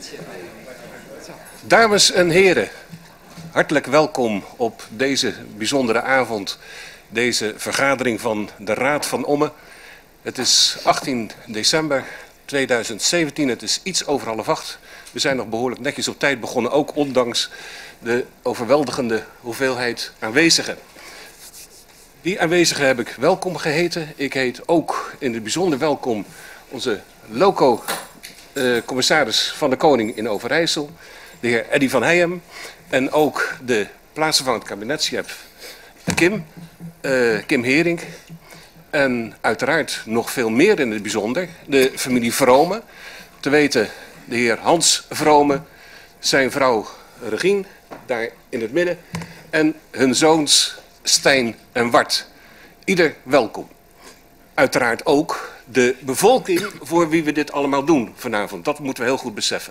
Dames en heren, hartelijk welkom op deze bijzondere avond, deze vergadering van de Raad van Ommen. Het is 18 december 2017, het is iets over 7:30. We zijn nog behoorlijk netjes op tijd begonnen, ook ondanks de overweldigende hoeveelheid aanwezigen. Die aanwezigen heb ik welkom geheten. Ik heet ook in het bijzonder welkom onze loco-commissaris van de Koning in Overijssel, de heer Eddy van Heijem, en ook de plaatsvervangend kabinetschef Kim Hering. En uiteraard nog veel meer in het bijzonder, de familie Vrome, te weten de heer Hans Vrome, zijn vrouw Regine, daar in het midden, en hun zoons Stijn en Wart. Ieder welkom. Uiteraard ook de bevolking voor wie we dit allemaal doen vanavond. Dat moeten we heel goed beseffen.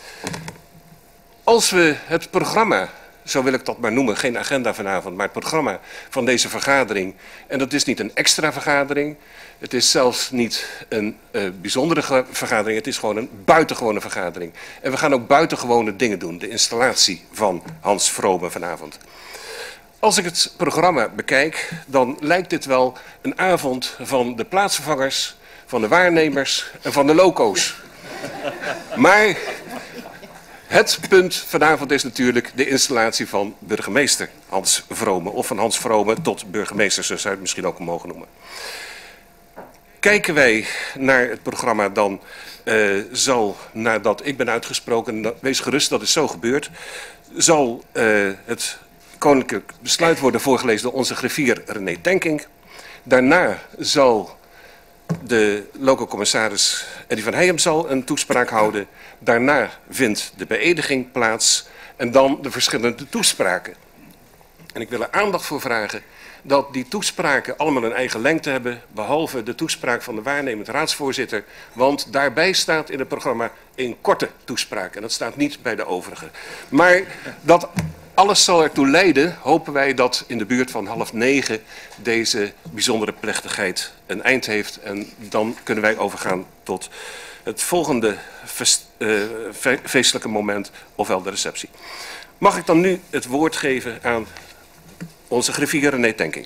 Als we het programma, zo wil ik dat maar noemen, geen agenda vanavond, maar het programma van deze vergadering, en dat is niet een extra vergadering, het is zelfs niet een bijzondere vergadering, het is gewoon een buitengewone vergadering. En we gaan ook buitengewone dingen doen, de installatie van Hans Vrome vanavond. Als ik het programma bekijk, dan lijkt dit wel een avond van de plaatsvervangers, van de waarnemers en van de loco's. Maar het punt vanavond is natuurlijk de installatie van burgemeester Hans Vrome. Of van Hans Vrome tot burgemeester, zo zou je het misschien ook mogen noemen. Kijken wij naar het programma, dan zal, nadat ik ben uitgesproken, wees gerust, dat is zo gebeurd, zal het koninklijk besluit worden voorgelezen door onze griffier René Tenkink. Daarna zal de loco-commissaris Eddy van Heijem zal een toespraak houden. Daarna vindt de beëdiging plaats en dan de verschillende toespraken. En ik wil er aandacht voor vragen dat die toespraken allemaal een eigen lengte hebben, behalve de toespraak van de waarnemend raadsvoorzitter, want daarbij staat in het programma een korte toespraak en dat staat niet bij de overige. Maar dat alles zal ertoe leiden, hopen wij, dat in de buurt van 8:30 deze bijzondere plechtigheid een eind heeft. En dan kunnen wij overgaan tot het volgende feestelijke moment, ofwel de receptie. Mag ik dan nu het woord geven aan onze griffier René Tenkink.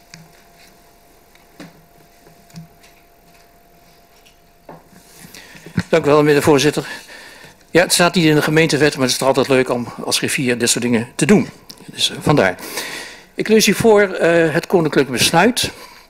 Dank u wel, meneer de voorzitter. Ja, het staat niet in de gemeentewet, maar het is toch altijd leuk om als griffier dit soort dingen te doen. Dus vandaar. Ik lees u voor het koninklijk besluit.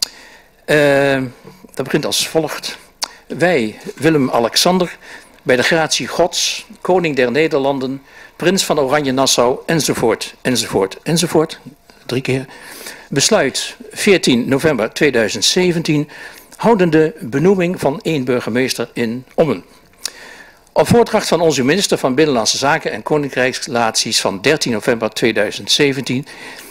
Dat begint als volgt. Wij, Willem-Alexander, bij de gratie Gods, koning der Nederlanden, prins van Oranje-Nassau, enzovoort, enzovoort, enzovoort. 3 keer. Besluit 14 november 2017, houdende benoeming van 1 burgemeester in Ommen. Op voordracht van onze minister van Binnenlandse Zaken en Koninkrijksrelaties van 13 november 2017,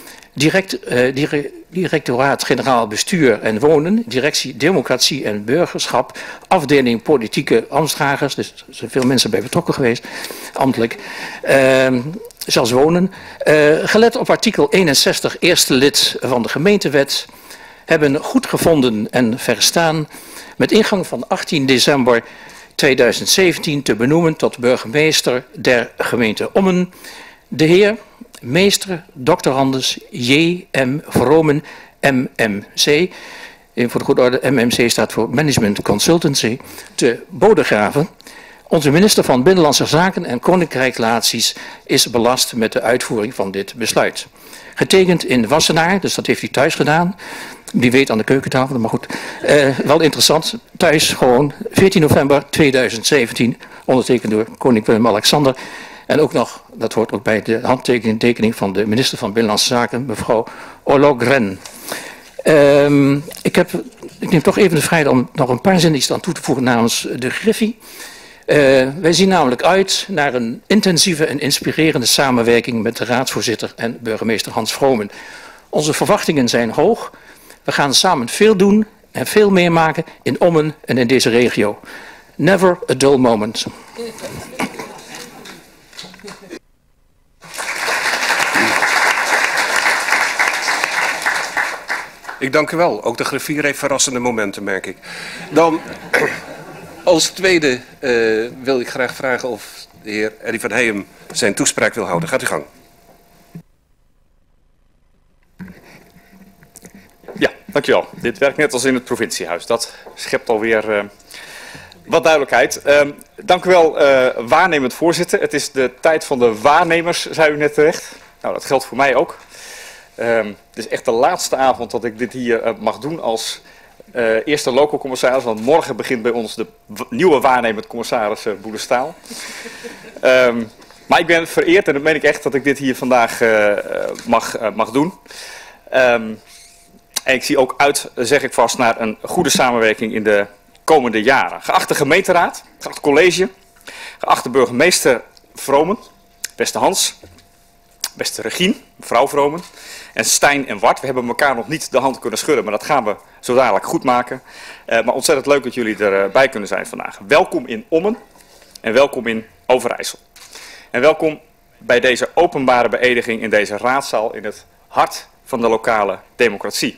Directoraat-Generaal Bestuur en Wonen, Directie Democratie en Burgerschap, afdeling Politieke Ambtsdragers, dus er zijn veel mensen bij betrokken geweest, ambtelijk, zelfs wonen, gelet op artikel 61, eerste lid van de gemeentewet, hebben goed gevonden en verstaan met ingang van 18 december 2017 te benoemen tot burgemeester der gemeente Ommen, de heer meester doctorandus J.M. Vromen, MMC, voor de goede orde, MMC staat voor Management Consultancy, te Bodegraven. Onze minister van Binnenlandse Zaken en Koninkrijksrelaties is belast met de uitvoering van dit besluit. Getekend in Wassenaar, dus dat heeft hij thuis gedaan. Wie weet aan de keukentafel, maar goed. Wel interessant, thuis gewoon 14 november 2017, ondertekend door koning Willem-Alexander. En ook nog, dat hoort ook bij de handtekening van de minister van Binnenlandse Zaken, mevrouw Ollogren. Ik neem toch even de vrijheid om nog een paar zinnetjes aan toe te voegen namens de Griffie. Wij zien namelijk uit naar een intensieve en inspirerende samenwerking met de raadsvoorzitter en burgemeester Hans Vrome. Onze verwachtingen zijn hoog. We gaan samen veel doen en veel meemaken in Ommen en in deze regio. Never a dull moment. Ik dank u wel. Ook de griffier heeft verrassende momenten, merk ik. Dan als tweede wil ik graag vragen of de heer Eddy van Heijem zijn toespraak wil houden. Gaat u gang. Ja, dankjewel. Dit werkt net als in het provinciehuis. Dat schept alweer wat duidelijkheid. Dank u wel, waarnemend voorzitter. Het is de tijd van de waarnemers, zei u net terecht. Nou, dat geldt voor mij ook. Het is echt de laatste avond dat ik dit hier mag doen als eerste local commissaris. Want morgen begint bij ons de nieuwe waarnemend commissaris Boedestaal. Maar ik ben vereerd, en dat meen ik echt, dat ik dit hier vandaag mag doen. En ik zie ook uit, zeg ik vast, naar een goede samenwerking in de komende jaren. Geachte gemeenteraad, geachte college, geachte burgemeester Vromen, beste Hans, beste Regine, mevrouw Vromen, en Stijn en Wart. We hebben elkaar nog niet de hand kunnen schudden, maar dat gaan we zo dadelijk goed maken. Maar ontzettend leuk dat jullie erbij kunnen zijn vandaag. Welkom in Ommen en welkom in Overijssel. En welkom bij deze openbare beëdiging in deze raadzaal in het hart van de lokale democratie.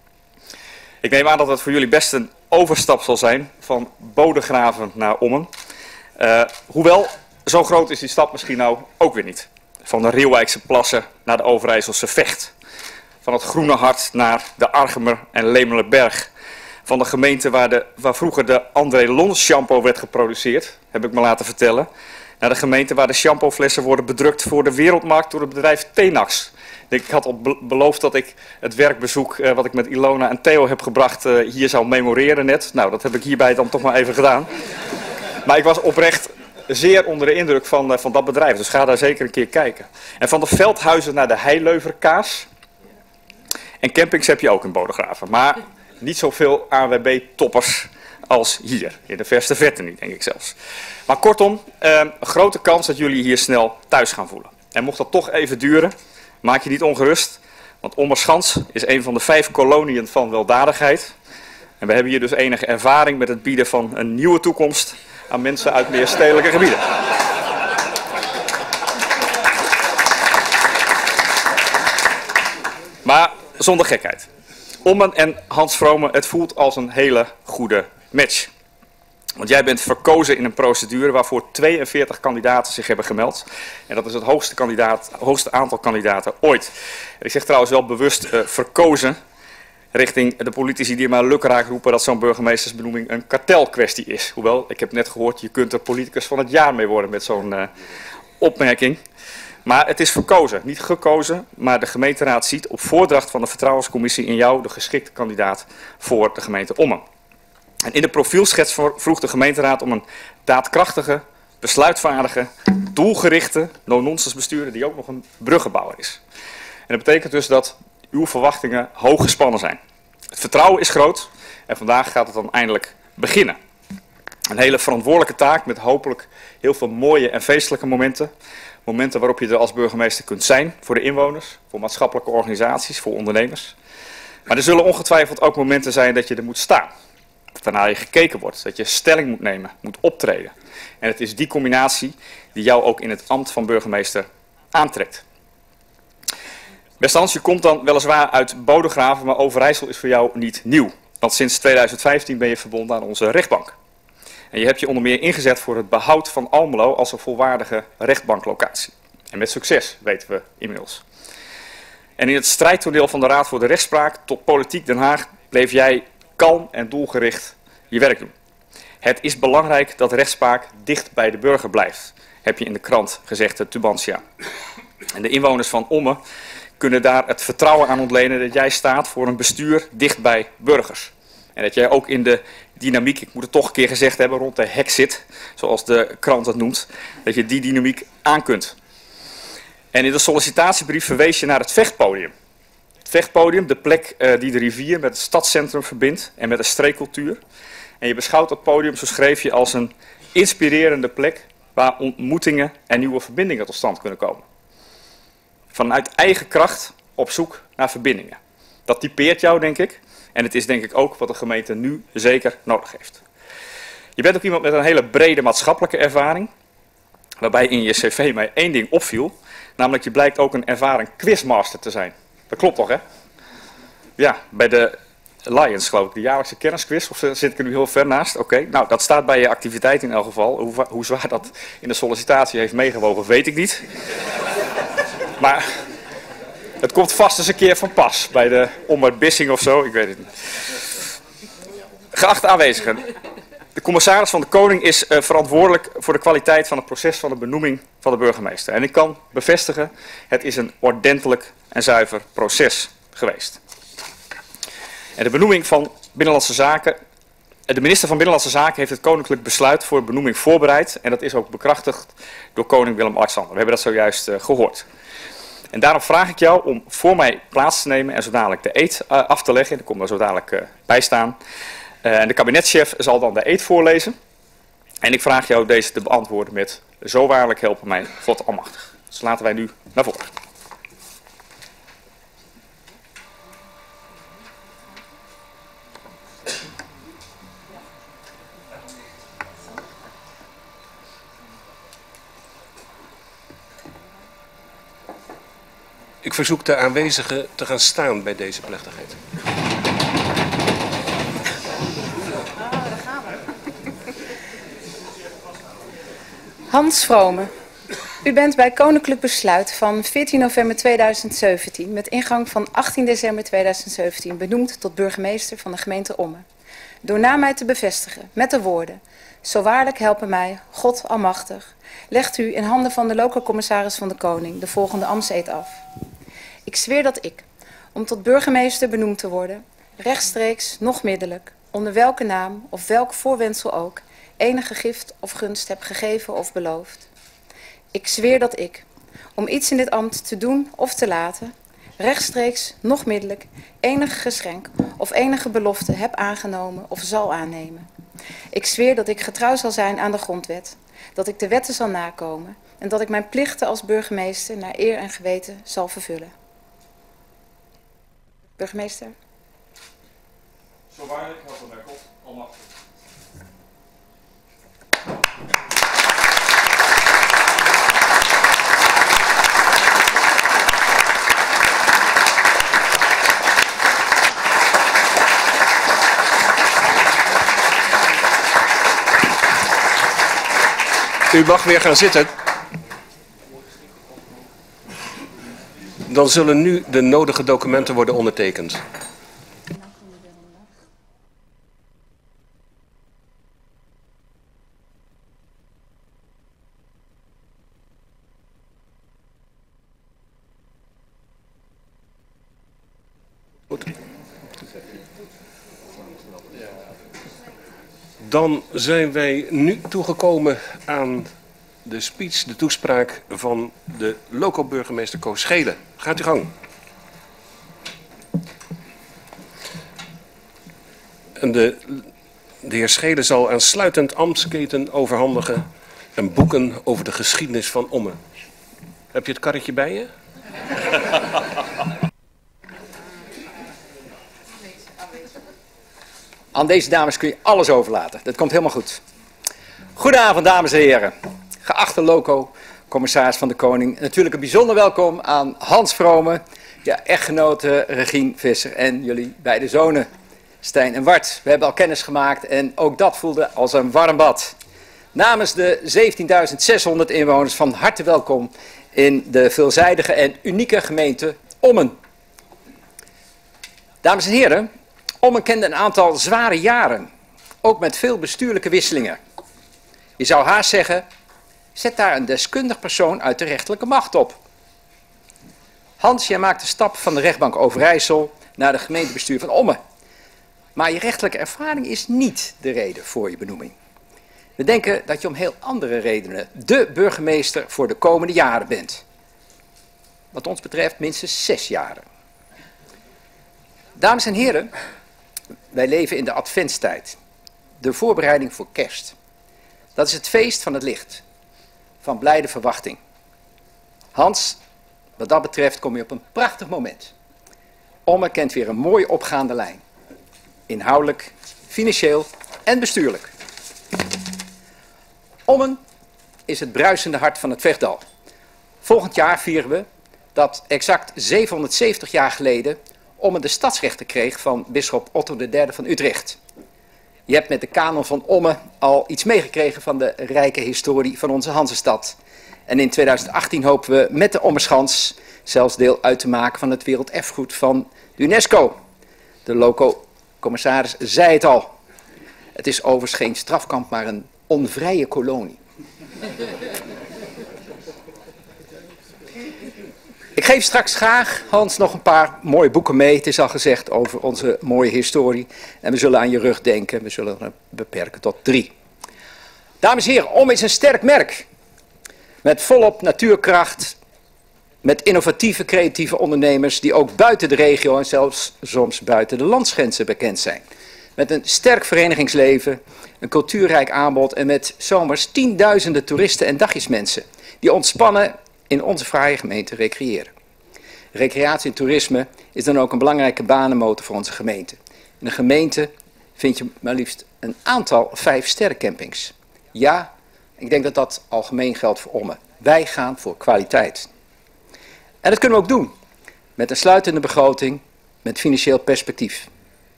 Ik neem aan dat het voor jullie best een overstap zal zijn van Bodegraven naar Ommen. Hoewel, zo groot is die stap misschien nou ook weer niet. Van de Reeuwijkse plassen naar de Overijsselse Vecht. Van het Groene Hart naar de Archemer en Lemelerberg. Van de gemeente waar vroeger de André Lons shampoo werd geproduceerd, heb ik me laten vertellen. Naar de gemeente waar de shampooflessen worden bedrukt voor de wereldmarkt door het bedrijf Tenax. Ik had al beloofd dat ik het werkbezoek wat ik met Ilona en Theo heb gebracht hier zou memoreren net. Nou, dat heb ik hierbij dan toch maar even gedaan. Maar ik was oprecht zeer onder de indruk van dat bedrijf, dus ga daar zeker een keer kijken. En van de Veldhuizen naar de Heileuverkaas. En campings heb je ook in Bodegraven, maar niet zoveel ANWB-toppers als hier. In de verste verte niet, denk ik zelfs. Maar kortom, een grote kans dat jullie hier snel thuis gaan voelen. En mocht dat toch even duren, maak je niet ongerust, want Ommerschans is een van de 5 koloniën van weldadigheid. En we hebben hier dus enige ervaring met het bieden van een nieuwe toekomst aan mensen uit meer stedelijke gebieden. Maar zonder gekheid. Ommen en Hans Vromen, het voelt als een hele goede match. Want jij bent verkozen in een procedure waarvoor 42 kandidaten zich hebben gemeld. En dat is het hoogste aantal kandidaten ooit. En ik zeg trouwens wel bewust verkozen richting de politici die maar lukraak roepen dat zo'n burgemeestersbenoeming een kartelkwestie is. Hoewel, ik heb net gehoord, je kunt er politicus van het jaar mee worden met zo'n opmerking. Maar het is verkozen, niet gekozen, maar de gemeenteraad ziet op voordracht van de vertrouwenscommissie in jou de geschikte kandidaat voor de gemeente Ommen. En in de profielschets vroeg de gemeenteraad om een daadkrachtige, besluitvaardige, doelgerichte, no-nonsense bestuurder die ook nog een bruggenbouwer is. En dat betekent dus dat uw verwachtingen hoog gespannen zijn. Het vertrouwen is groot en vandaag gaat het dan eindelijk beginnen. Een hele verantwoordelijke taak met hopelijk heel veel mooie en feestelijke momenten. Momenten waarop je er als burgemeester kunt zijn voor de inwoners, voor maatschappelijke organisaties, voor ondernemers. Maar er zullen ongetwijfeld ook momenten zijn dat je er moet staan. Dat er naar je gekeken wordt, dat je stelling moet nemen, moet optreden. En het is die combinatie die jou ook in het ambt van burgemeester aantrekt. Beste Hans, je komt dan weliswaar uit Bodegraven, maar Overijssel is voor jou niet nieuw. Want sinds 2015 ben je verbonden aan onze rechtbank. En je hebt je onder meer ingezet voor het behoud van Almelo als een volwaardige rechtbanklocatie. En met succes, weten we inmiddels. En in het strijdtoneel van de Raad voor de Rechtspraak tot Politiek Den Haag bleef jij kalm en doelgericht je werk doen. Het is belangrijk dat rechtspraak dicht bij de burger blijft, heb je in de krant gezegd, de Tubantia. En de inwoners van Ommen kunnen daar het vertrouwen aan ontlenen dat jij staat voor een bestuur dicht bij burgers. En dat jij ook in de dynamiek, ik moet het toch een keer gezegd hebben, rond de hek zit, zoals de krant het noemt, dat je die dynamiek aan kunt. En in de sollicitatiebrief verwees je naar het Vechtpodium. Het Vechtpodium, de plek die de rivier met het stadscentrum verbindt en met de streekcultuur. En je beschouwt dat podium, zo schreef je, als een inspirerende plek waar ontmoetingen en nieuwe verbindingen tot stand kunnen komen. Vanuit eigen kracht op zoek naar verbindingen. Dat typeert jou, denk ik. En het is denk ik ook wat de gemeente nu zeker nodig heeft. Je bent ook iemand met een hele brede maatschappelijke ervaring. Waarbij in je cv mij één ding opviel. Namelijk je blijkt ook een ervaren quizmaster te zijn. Dat klopt toch, hè? Ja, bij de Lions, geloof ik, de jaarlijkse kennisquiz. Of zit ik er nu heel ver naast? Oké, nou dat staat bij je activiteit in elk geval. Hoe zwaar dat in de sollicitatie heeft meegewogen, weet ik niet. Maar het komt vast eens een keer van pas. Bij de Omert Bissing of zo, ik weet het niet. Geachte aanwezigen. De commissaris van de Koning is verantwoordelijk voor de kwaliteit van het proces van de benoeming van de burgemeester. En ik kan bevestigen, het is een ordentelijk en zuiver proces geweest. En de benoeming van Binnenlandse Zaken, de minister van Binnenlandse Zaken heeft het koninklijk besluit voor benoeming voorbereid. En dat is ook bekrachtigd door koning Willem-Alexander. We hebben dat zojuist gehoord. En daarom vraag ik jou om voor mij plaats te nemen en zo dadelijk de eed af te leggen. Ik kom daar zo dadelijk bij staan. En de kabinetschef zal dan de eed voorlezen. En ik vraag jou deze te beantwoorden met: zo waarlijk helpen mij God almachtig. Dus laten wij nu naar voren. Ik verzoek de aanwezigen te gaan staan bij deze plechtigheid. Hans Vrome, u bent bij koninklijk besluit van 14 november 2017 met ingang van 18 december 2017 benoemd tot burgemeester van de gemeente Ommen. Door na mij te bevestigen met de woorden: zo waarlijk helpen mij God almachtig, legt u in handen van de lokale commissaris van de Koning de volgende ambtseed af. Ik zweer dat ik, om tot burgemeester benoemd te worden, rechtstreeks, noch middelijk, onder welke naam of welk voorwendsel ook, enige gift of gunst heb gegeven of beloofd. Ik zweer dat ik, om iets in dit ambt te doen of te laten, rechtstreeks, noch middelijk, enig geschenk of enige belofte heb aangenomen of zal aannemen. Ik zweer dat ik getrouw zal zijn aan de grondwet, dat ik de wetten zal nakomen en dat ik mijn plichten als burgemeester naar eer en geweten zal vervullen. Burgemeester. Zo waarlijk helpen mij God almachtig. U mag weer gaan zitten. Dan zullen nu de nodige documenten worden ondertekend. Goed. Dan zijn wij nu toegekomen aan de speech, de toespraak van de local burgemeester Koos Schelen. Gaat uw gang. En de heer Schelen zal aansluitend ambtsketen overhandigen en boeken over de geschiedenis van Ommen. Heb je het karretje bij je? Aan deze dames kun je alles overlaten. Dat komt helemaal goed. Goedenavond, dames en heren. Geachte loco, commissaris van de Koning. Natuurlijk een bijzonder welkom aan Hans Vrome, ja, echtgenote Regine Visser en jullie beide zonen, Stijn en Wart. We hebben al kennis gemaakt en ook dat voelde als een warm bad. Namens de 17.600 inwoners van harte welkom in de veelzijdige en unieke gemeente Ommen. Dames en heren, Ommen kende een aantal zware jaren, ook met veel bestuurlijke wisselingen. Je zou haast zeggen, zet daar een deskundig persoon uit de rechterlijke macht op. Hans, jij maakt de stap van de rechtbank Overijssel naar de gemeentebestuur van Ommen. Maar je rechtelijke ervaring is niet de reden voor je benoeming. We denken dat je om heel andere redenen de burgemeester voor de komende jaren bent. Wat ons betreft minstens 6 jaren. Dames en heren, wij leven in de adventstijd. De voorbereiding voor kerst. Dat is het feest van het licht. Van blijde verwachting. Hans, wat dat betreft kom je op een prachtig moment. Ommen kent weer een mooi opgaande lijn. Inhoudelijk, financieel en bestuurlijk. Ommen is het bruisende hart van het Vechtdal. Volgend jaar vieren we dat exact 770 jaar geleden Ommen de stadsrechten kreeg van bisschop Otto III van Utrecht. Je hebt met de kanon van Ommen al iets meegekregen van de rijke historie van onze Hansestad. En in 2018 hopen we met de Ommerschans zelfs deel uit te maken van het werelderfgoed van de UNESCO. De loco-commissaris zei het al. Het is overigens geen strafkamp, maar een onvrije kolonie. Ik geef straks graag, Hans, nog een paar mooie boeken mee. Het is al gezegd over onze mooie historie. En we zullen aan je rug denken. We zullen het beperken tot 3. Dames en heren, Ommen is een sterk merk. Met volop natuurkracht. Met innovatieve, creatieve ondernemers die ook buiten de regio en zelfs soms buiten de landsgrenzen bekend zijn. Met een sterk verenigingsleven, een cultuurrijk aanbod en met zomers tienduizenden toeristen en dagjesmensen die ontspannen in onze fraaie gemeente recreëren. Recreatie en toerisme is dan ook een belangrijke banenmotor voor onze gemeente. In een gemeente vind je maar liefst een aantal 5-sterren campings. Ja, ik denk dat dat algemeen geldt voor Ommen. Wij gaan voor kwaliteit. En dat kunnen we ook doen. Met een sluitende begroting, met financieel perspectief.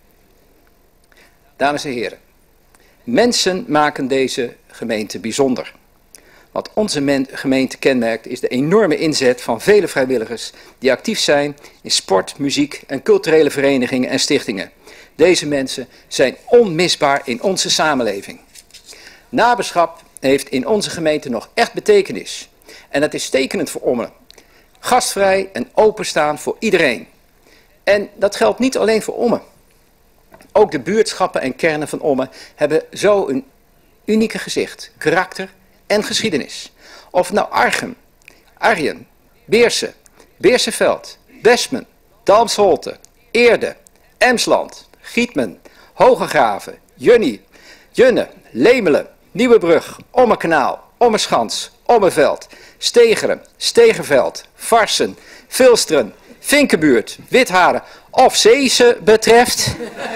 Dames en heren, mensen maken deze gemeente bijzonder. Wat onze gemeente kenmerkt is de enorme inzet van vele vrijwilligers die actief zijn in sport, muziek en culturele verenigingen en stichtingen. Deze mensen zijn onmisbaar in onze samenleving. Naberschap heeft in onze gemeente nog echt betekenis. En dat is tekenend voor Ommen. Gastvrij en openstaan voor iedereen. En dat geldt niet alleen voor Ommen. Ook de buurtschappen en kernen van Ommen hebben zo een unieke gezicht, karakter en geschiedenis. Of nou Archem, Arjen, Beersen, Beersenveld, Westmen, Dalmsholte, Eerde, Emsland, Gietmen, Hogegraven, Junne, Lemelen, Nieuwebrug, Ommerkanaal, Ommerschans, Ommerveld, Stegeren, Stegerveld, Varsen, Vilsteren, Vinkenbuurt, Witharen of Zeese betreft.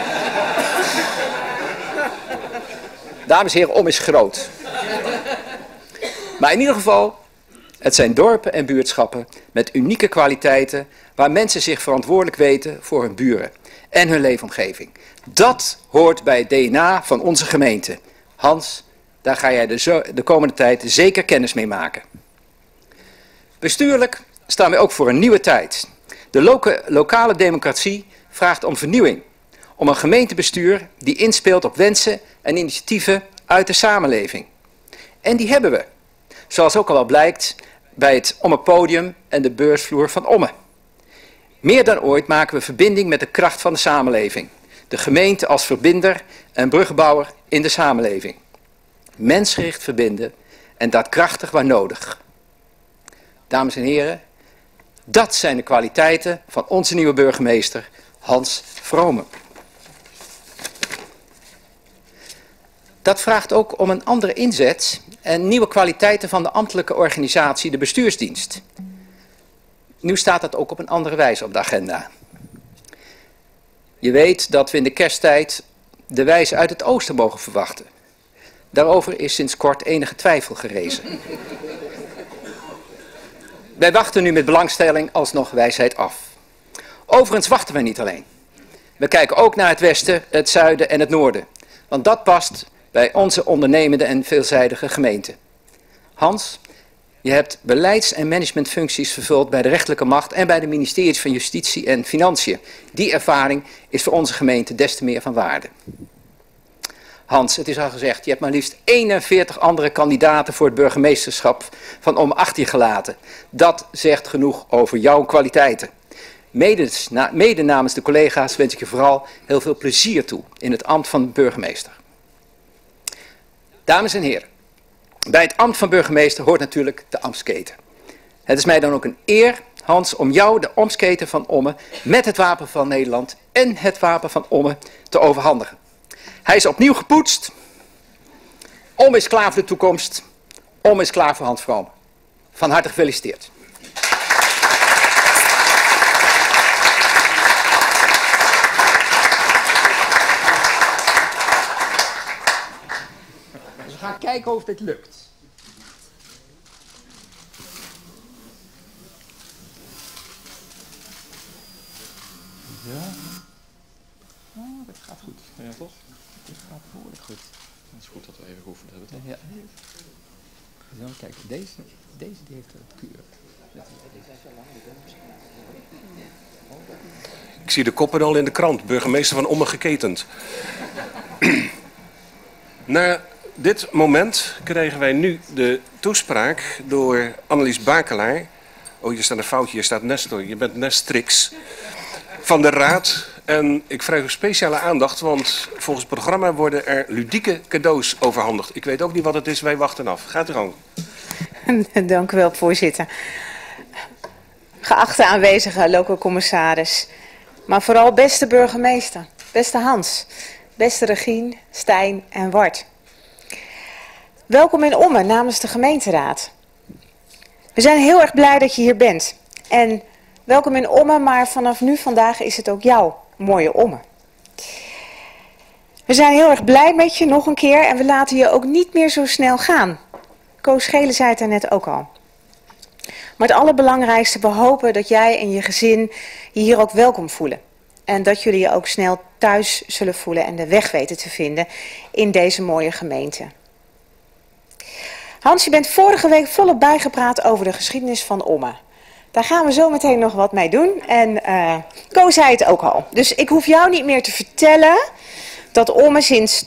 Dames en heren, Ommen is groot. Maar in ieder geval, het zijn dorpen en buurtschappen met unieke kwaliteiten waar mensen zich verantwoordelijk weten voor hun buren en hun leefomgeving. Dat hoort bij het DNA van onze gemeente. Hans, daar ga jij de komende tijd zeker kennis mee maken. Bestuurlijk staan wij ook voor een nieuwe tijd. De lokale democratie vraagt om vernieuwing. Om een gemeentebestuur die inspeelt op wensen en initiatieven uit de samenleving. En die hebben we. Zoals ook al wel blijkt bij het Ommenpodium en de beursvloer van Ommen. Meer dan ooit maken we verbinding met de kracht van de samenleving. De gemeente als verbinder en bruggenbouwer in de samenleving. Mensgericht verbinden en daadkrachtig waar nodig. Dames en heren, dat zijn de kwaliteiten van onze nieuwe burgemeester Hans Vrome. Dat vraagt ook om een andere inzet en nieuwe kwaliteiten van de ambtelijke organisatie, de bestuursdienst. Nu staat dat ook op een andere wijze op de agenda. Je weet dat we in de kersttijd de wijze uit het oosten mogen verwachten. Daarover is sinds kort enige twijfel gerezen. Wij wachten nu met belangstelling alsnog wijsheid af. Overigens wachten we niet alleen. We kijken ook naar het westen, het zuiden en het noorden. Want dat past bij onze ondernemende en veelzijdige gemeente. Hans, je hebt beleids- en managementfuncties vervuld bij de rechterlijke macht en bij de ministeries van Justitie en Financiën. Die ervaring is voor onze gemeente des te meer van waarde. Hans, het is al gezegd, je hebt maar liefst 41 andere kandidaten voor het burgemeesterschap van Ommen achter je gelaten. Dat zegt genoeg over jouw kwaliteiten. Mede namens de collega's wens ik je vooral heel veel plezier toe in het ambt van burgemeester. Dames en heren, bij het ambt van burgemeester hoort natuurlijk de ambtsketen. Het is mij dan ook een eer, Hans, om jou de ambtsketen van Ommen met het wapen van Nederland en het wapen van Ommen te overhandigen. Hij is opnieuw gepoetst. Ommen is klaar voor de toekomst. Ommen is klaar voor Hans Vrome. Van harte gefeliciteerd. We gaan kijken of dit lukt. Ja. Het is goed dat we even geoefend hebben. Toch? Ja. Dan, kijk, deze die heeft een kuur. Ik zie de koppen al in de krant. Burgemeester van Ommen geketend. Na dit moment kregen wij nu de toespraak door Annelies Bakelaar. Oh, hier staat een foutje. Hier staat Nestor. Je bent Nestrix. Van de Raad. En ik vraag u speciale aandacht, want volgens het programma worden er ludieke cadeaus overhandigd. Ik weet ook niet wat het is. Wij wachten af. Gaat u gang. Dank u wel, voorzitter. Geachte aanwezige lokale commissaris. Maar vooral beste burgemeester, beste Hans, beste Regine, Stijn en Wart. Welkom in Ommen namens de gemeenteraad. We zijn heel erg blij dat je hier bent. En welkom in Ommen, maar vanaf nu vandaag is het ook jouw mooie Ommen. We zijn heel erg blij met je nog een keer en we laten je ook niet meer zo snel gaan. Koos Schelen zei het daarnet ook al. Maar het allerbelangrijkste, we hopen dat jij en je gezin je hier ook welkom voelen. En dat jullie je ook snel thuis zullen voelen en de weg weten te vinden in deze mooie gemeente. Hans, je bent vorige week volop bijgepraat over de geschiedenis van Ommen. Daar gaan we zo meteen nog wat mee doen. En Koos zei het ook al. Dus ik hoef jou niet meer te vertellen dat Ommen sinds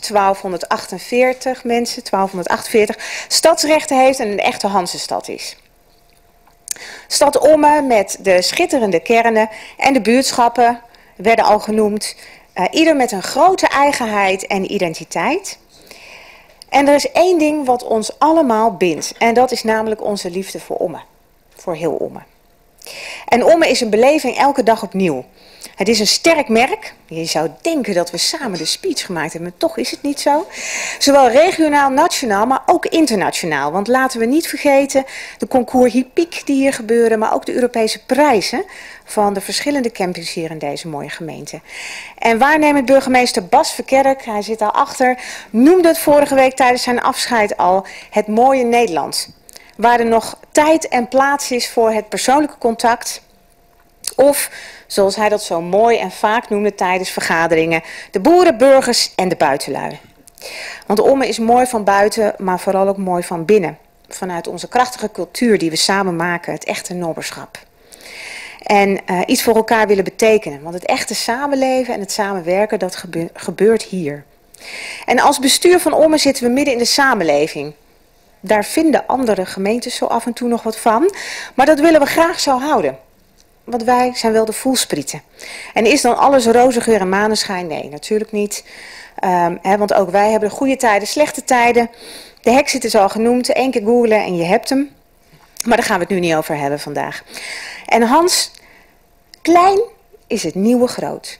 1248 stadsrechten heeft en een echte Hansenstad is. Stad Ommen met de schitterende kernen en de buurtschappen werden al genoemd. Ieder met een grote eigenheid en identiteit. En er is één ding wat ons allemaal bindt. En dat is namelijk onze liefde voor Ommen. Voor heel Ommen. En Ommen is een beleving elke dag opnieuw. Het is een sterk merk. Je zou denken dat we samen de speech gemaakt hebben, maar toch is het niet zo. Zowel regionaal, nationaal, maar ook internationaal. Want laten we niet vergeten de concours Hippiek die hier gebeuren, maar ook de Europese prijzen van de verschillende campings hier in deze mooie gemeente. En waarnemend burgemeester Bas Verkerk, hij zit daarachter, noemde het vorige week tijdens zijn afscheid al het mooie Nederland. Waar er nog tijd en plaats is voor het persoonlijke contact. Of, zoals hij dat zo mooi en vaak noemde tijdens vergaderingen, de boeren, burgers en de buitenlui. Want Ommen is mooi van buiten, maar vooral ook mooi van binnen. Vanuit onze krachtige cultuur die we samen maken, het echte nobberschap. En iets voor elkaar willen betekenen. Want het echte samenleven en het samenwerken, dat gebeurt hier. En als bestuur van Ommen zitten we midden in de samenleving. Daar vinden andere gemeentes zo af en toe nog wat van. Maar dat willen we graag zo houden. Want wij zijn wel de voelsprieten. En is dan alles roze geur en maneschijn? Nee, natuurlijk niet. Want ook wij hebben goede tijden, slechte tijden. De Hexit is al genoemd. 1 keer googlen en je hebt hem. Maar daar gaan we het nu niet over hebben vandaag. En Hans, klein is het nieuwe groot.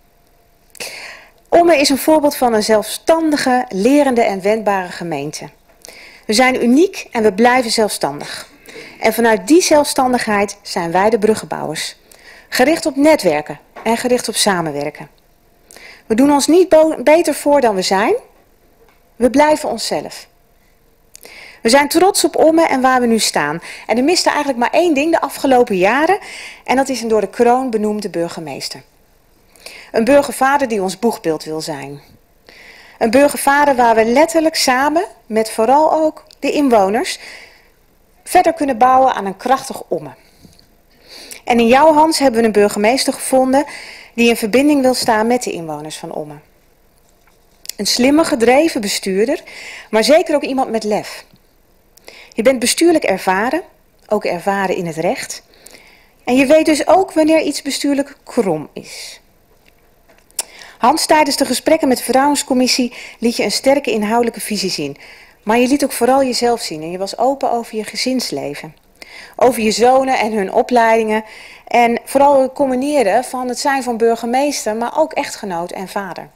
Ommen is een voorbeeld van een zelfstandige, lerende en wendbare gemeente. We zijn uniek en we blijven zelfstandig. En vanuit die zelfstandigheid zijn wij de bruggenbouwers. Gericht op netwerken en gericht op samenwerken. We doen ons niet beter voor dan we zijn. We blijven onszelf. We zijn trots op Ommen en waar we nu staan. En er miste eigenlijk maar één ding de afgelopen jaren. En dat is een door de kroon benoemde burgemeester. Een burgervader die ons boegbeeld wil zijn. Een burgervader waar we letterlijk samen, met vooral ook de inwoners, verder kunnen bouwen aan een krachtig Ommen. En in jou, Hans, hebben we een burgemeester gevonden die in verbinding wil staan met de inwoners van Ommen. Een slimme, gedreven bestuurder, maar zeker ook iemand met lef. Je bent bestuurlijk ervaren, ook ervaren in het recht. En je weet dus ook wanneer iets bestuurlijk krom is. Hans, tijdens de gesprekken met de Vertrouwenscommissie liet je een sterke inhoudelijke visie zien. Maar je liet ook vooral jezelf zien en je was open over je gezinsleven. Over je zonen en hun opleidingen. En vooral het combineren van het zijn van burgemeester, maar ook echtgenoot en vader.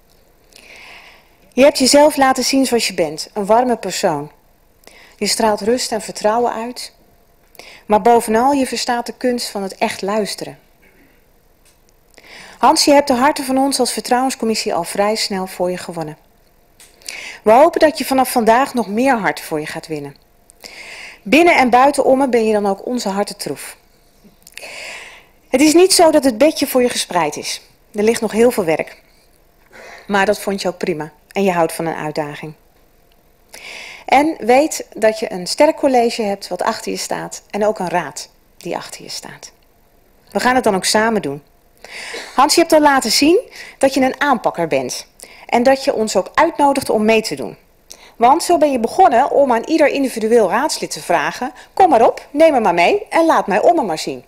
Je hebt jezelf laten zien zoals je bent, een warme persoon. Je straalt rust en vertrouwen uit. Maar bovenal, je verstaat de kunst van het echt luisteren. Hans, je hebt de harten van ons als Vertrouwenscommissie al vrij snel voor je gewonnen. We hopen dat je vanaf vandaag nog meer harten voor je gaat winnen. Binnen en buiten Ommen ben je dan ook onze hartentroef. Het is niet zo dat het bedje voor je gespreid is. Er ligt nog heel veel werk. Maar dat vond je ook prima. En je houdt van een uitdaging. En weet dat je een sterk college hebt wat achter je staat en ook een raad die achter je staat. We gaan het dan ook samen doen. Hans, je hebt al laten zien dat je een aanpakker bent. En dat je ons ook uitnodigt om mee te doen. Want zo ben je begonnen om aan ieder individueel raadslid te vragen: kom maar op, neem me maar mee en laat mij Omme maar zien.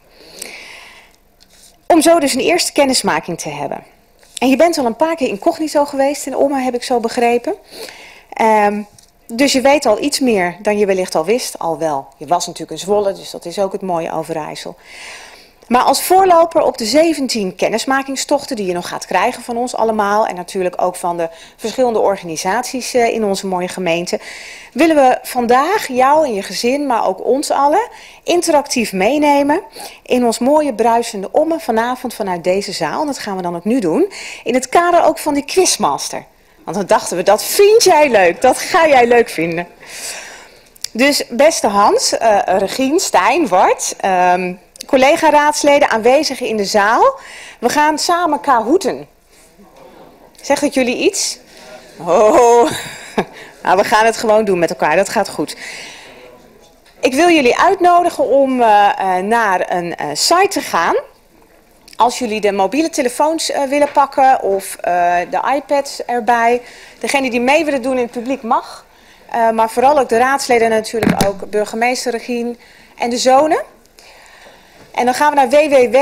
Om zo dus een eerste kennismaking te hebben. En je bent al een paar keer incognito geweest in Omme, heb ik zo begrepen. Dus je weet al iets meer dan je wellicht al wist. Alwel, je was natuurlijk in Zwolle, dus dat is ook het mooie Overijssel. Maar als voorloper op de 17 kennismakingstochten die je nog gaat krijgen van ons allemaal, en natuurlijk ook van de verschillende organisaties in onze mooie gemeente, willen we vandaag jou en je gezin, maar ook ons allen, interactief meenemen in ons mooie bruisende Omme vanavond vanuit deze zaal. En dat gaan we dan ook nu doen, in het kader ook van die Quizmaster. Want dan dachten we, dat vind jij leuk, dat ga jij leuk vinden. Dus beste Hans, Regien, Stijn, Wart, collega-raadsleden aanwezigen in de zaal. We gaan samen kahoeten. Zegt het jullie iets? Oh, nou, we gaan het gewoon doen met elkaar, dat gaat goed. Ik wil jullie uitnodigen om naar een site te gaan. Als jullie de mobiele telefoons willen pakken of de iPads erbij. Degene die mee willen doen in het publiek mag. Maar vooral ook de raadsleden en natuurlijk ook burgemeester Regien en de zonen. En dan gaan we naar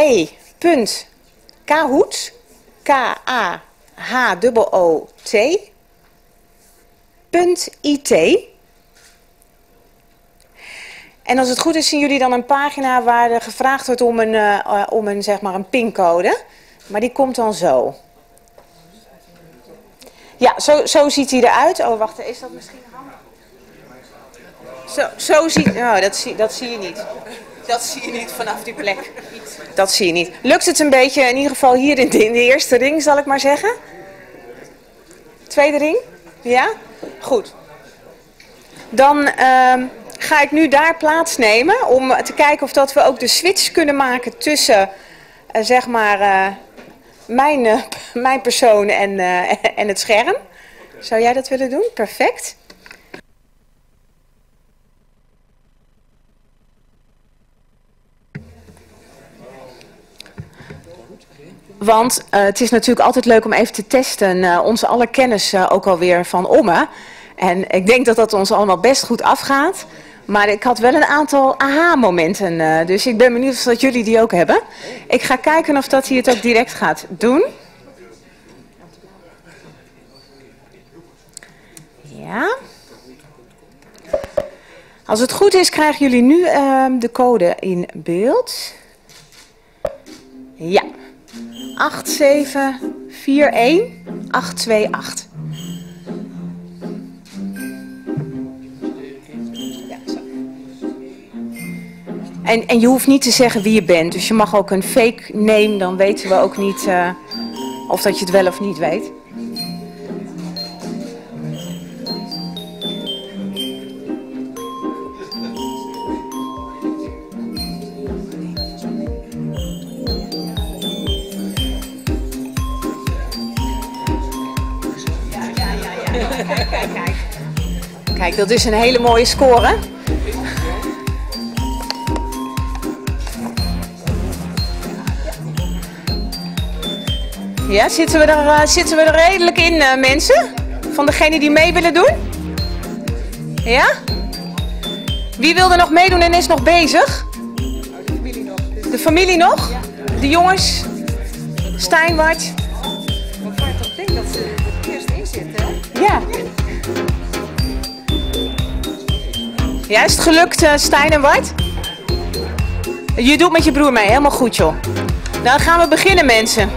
www.kahoot, K-A-H-O-O-T.it. En als het goed is zien jullie dan een pagina waar er gevraagd wordt om een zeg maar een pincode. Maar die komt dan zo. Ja, zo ziet hij eruit. Oh, wacht, is dat misschien handig? Zo ziet... Oh, dat zie je niet. Dat zie je niet vanaf die plek. Dat zie je niet. Lukt het een beetje, in ieder geval hier in de eerste ring, zal ik maar zeggen? Tweede ring? Ja? Goed. Dan ga ik nu daar plaatsnemen om te kijken of dat we ook de switch kunnen maken tussen, zeg maar, mijn persoon en het scherm. Zou jij dat willen doen? Perfect. Want het is natuurlijk altijd leuk om even te testen, onze alle kennis ook alweer van Omme. En ik denk dat dat ons allemaal best goed afgaat. Maar ik had wel een aantal aha-momenten, dus ik ben benieuwd of dat jullie die ook hebben. Ik ga kijken of dat hij het ook direct gaat doen. Ja. Als het goed is, krijgen jullie nu de code in beeld. Ja. 8741828. En je hoeft niet te zeggen wie je bent. Dus je mag ook een fake name, dan weten we ook niet of dat je het wel of niet weet. Kijk, dat is een hele mooie score. Ja, zitten we er redelijk in, mensen? Van degenen die mee willen doen? Ja? Wie wil er nog meedoen en is nog bezig? De familie nog. De familie nog? Ja. De jongens? Stijn, Wart? Ik denk dat ze er eerst in zitten. Ja. Ja, is het gelukt, Stijn en Wart? Je doet met je broer mee, helemaal goed joh. Dan gaan we beginnen, mensen.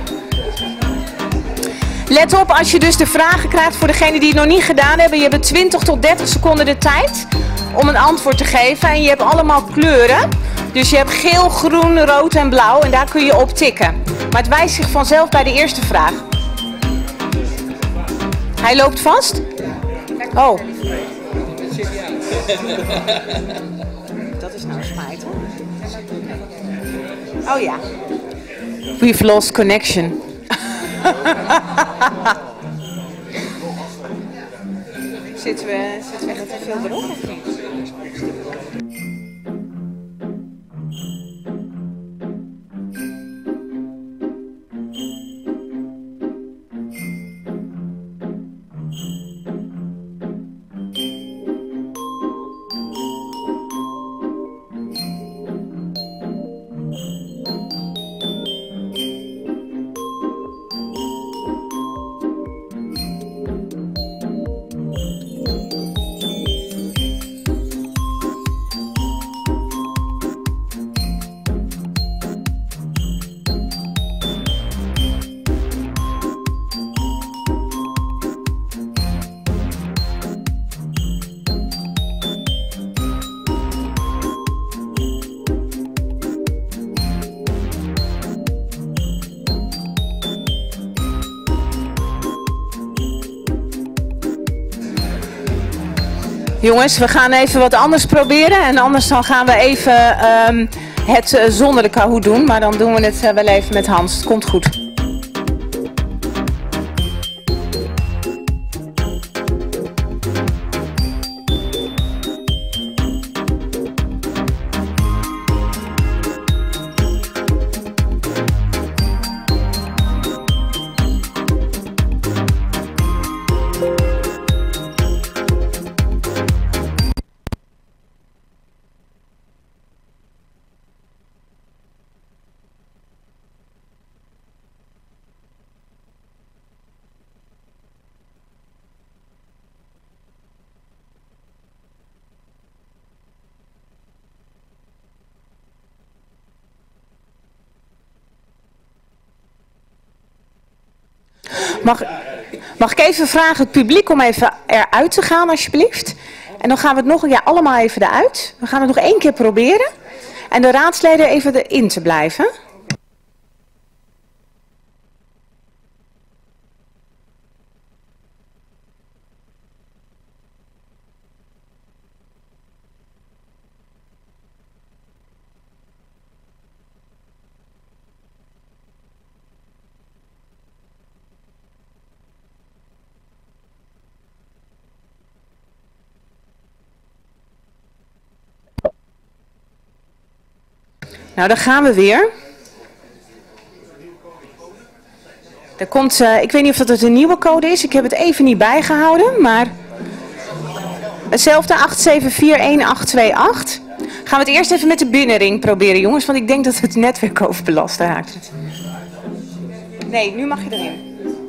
Let op, als je dus de vragen krijgt voor degenen die het nog niet gedaan hebben. Je hebt 20 tot 30 seconden de tijd om een antwoord te geven. En je hebt allemaal kleuren. Dus je hebt geel, groen, rood en blauw. En daar kun je op tikken. Maar het wijst zich vanzelf bij de eerste vraag. Hij loopt vast? Oh. Dat is nou spijt hoor. Oh ja. We've lost connection. Zitten we echt te veel erop of niet? Jongens, we gaan even wat anders proberen en anders dan gaan we even het zonder de Kahoot doen, maar dan doen we het wel even met Hans. Het komt goed. Mag ik even vragen het publiek om even eruit te gaan alsjeblieft? En dan gaan we het nog allemaal even eruit. We gaan het nog 1 keer proberen. En de raadsleden even erin te blijven. Nou, daar gaan we weer. Er komt, ik weet niet of dat het een nieuwe code is. Ik heb het even niet bijgehouden, maar hetzelfde 8741828. Gaan we het eerst even met de binnenring proberen, jongens, want ik denk dat het netwerk overbelast raakt. Nee, nu mag je erin.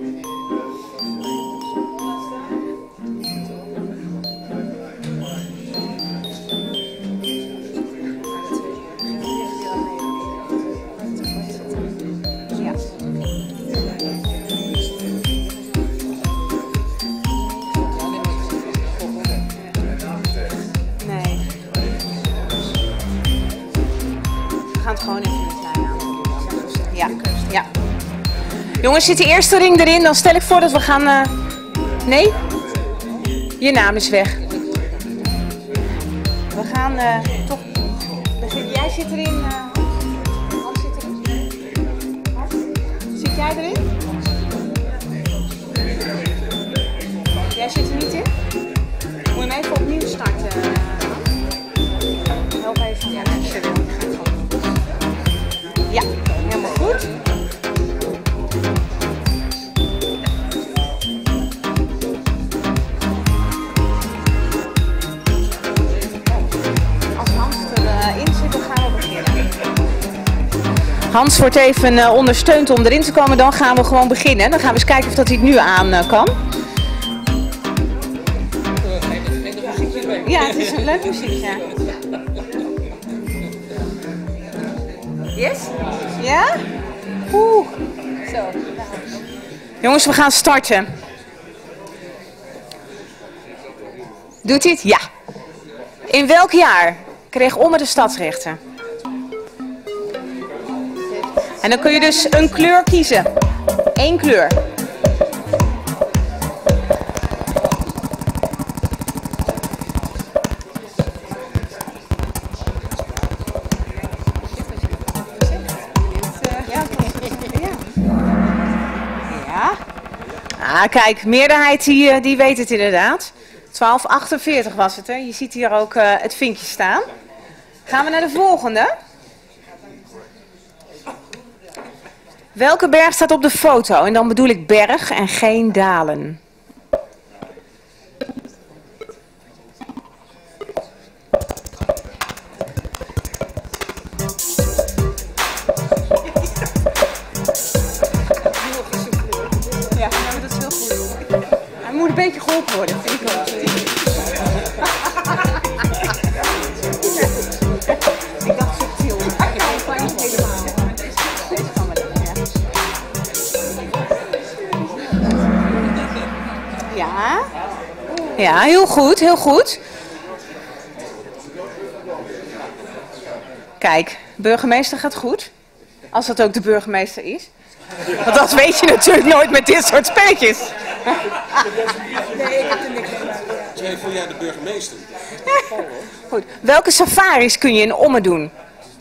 Gewoon even een klein aantal. Ja. Jongens, zit de eerste ring erin? Dan stel ik voor dat we gaan... Nee? Je naam is weg. We gaan toch... Jij zit erin... Hans zit erin. Hans? Zit jij erin? Jij zit er niet in? Moet je hem even opnieuw starten? Help even. Ja, als je wil. Ja, helemaal goed. Als Hans erin zit, dan gaan we beginnen. Hans wordt even ondersteund om erin te komen, dan gaan we gewoon beginnen. Dan gaan we eens kijken of dat hij het nu aan kan. Ja, het is een leuk muziekje. Yes? Ja? Oeh. Zo. Jongens, we gaan starten. Doet hij het? Ja. In welk jaar kreeg Ommen de stadsrechten? En dan kun je dus een kleur kiezen. 1 kleur. Ah, kijk, meerderheid die weet het inderdaad. 1248 was het, hè? Je ziet hier ook het vinkje staan. Gaan we naar de volgende. Welke berg staat op de foto? En dan bedoel ik berg en geen dalen. Ja, dat is heel goed. Hij moet een beetje geholpen worden, vind ik wel. Ik dacht subtiel. Ik kan niet helemaal. Deze kan wel, ja. Ja, heel goed, heel goed. Kijk, burgemeester gaat goed. Als dat ook de burgemeester is. Want dat weet je natuurlijk nooit met dit soort spelletjes. Nee, ik heb er niks mee. Voel jij de burgemeester? Goed. Welke safaris kun je in Ommen doen?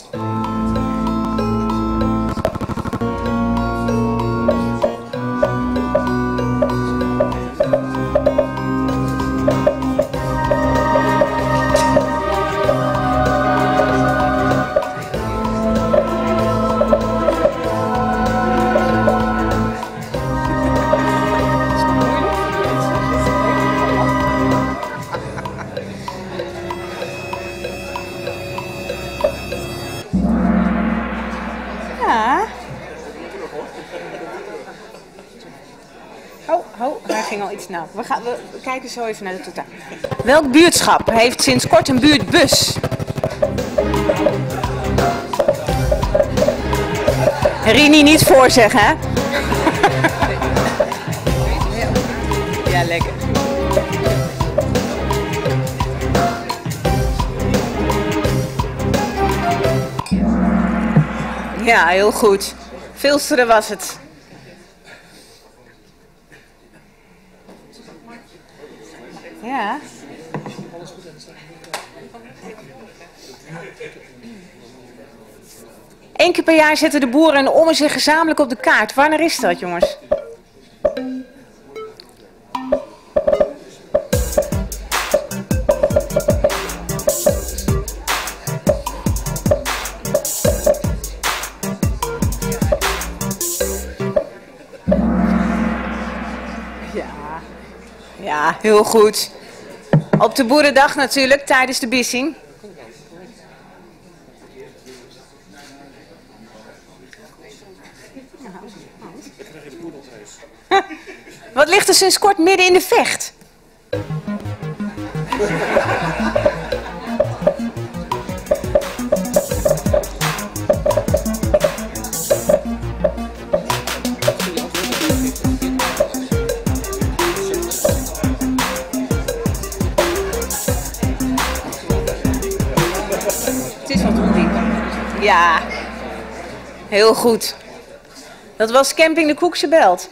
Hij ging al iets na. We kijken zo even naar de totaal. Welk buurtschap heeft sinds kort een buurtbus? Rini niet voorzeggen, hè? Ja, lekker. Ja, heel goed. Vilsteren was het. Ja. Eén keer per jaar zetten de boeren en Ommen zich gezamenlijk op de kaart. Wanneer is dat, jongens? Ja, heel goed. Op de Boerendag natuurlijk, tijdens de bissing. Wat ligt er sinds kort midden in de Vecht? Het is wat ondiep. Ja, heel goed. Dat was camping de Koekse Belt.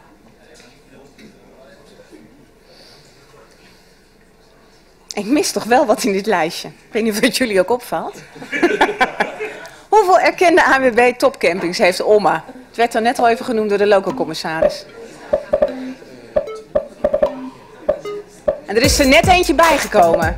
Ik mis toch wel wat in dit lijstje. Ik weet niet of het jullie ook opvalt. Hoeveel erkende ANWB topcampings heeft Ommen? Het werd er net al even genoemd door de loco-commissaris. En er is er net eentje bijgekomen.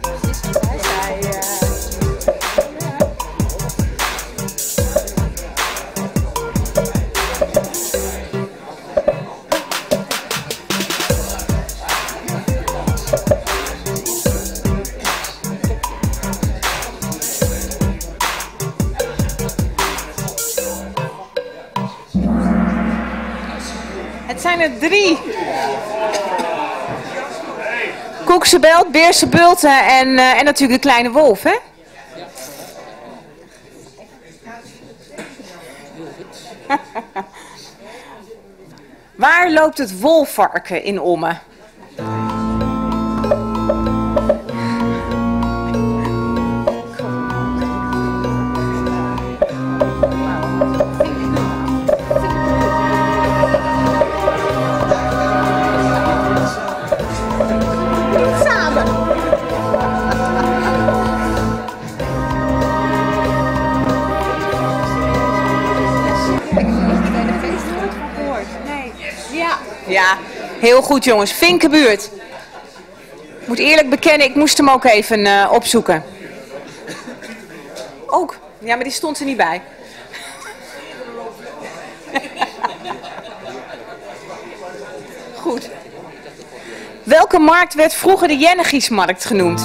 Het zijn er 3. Koekse Belt, Beerse Bulten en natuurlijk de Kleine Wolf, hè? Waar loopt het wolvarken in Ommen? Ja, heel goed jongens. Vinkenbuurt. moet eerlijk bekennen, ik moest hem ook even opzoeken. Ook? Ja, maar die stond er niet bij. Goed. Welke markt werd vroeger de Jennegiesmarkt genoemd?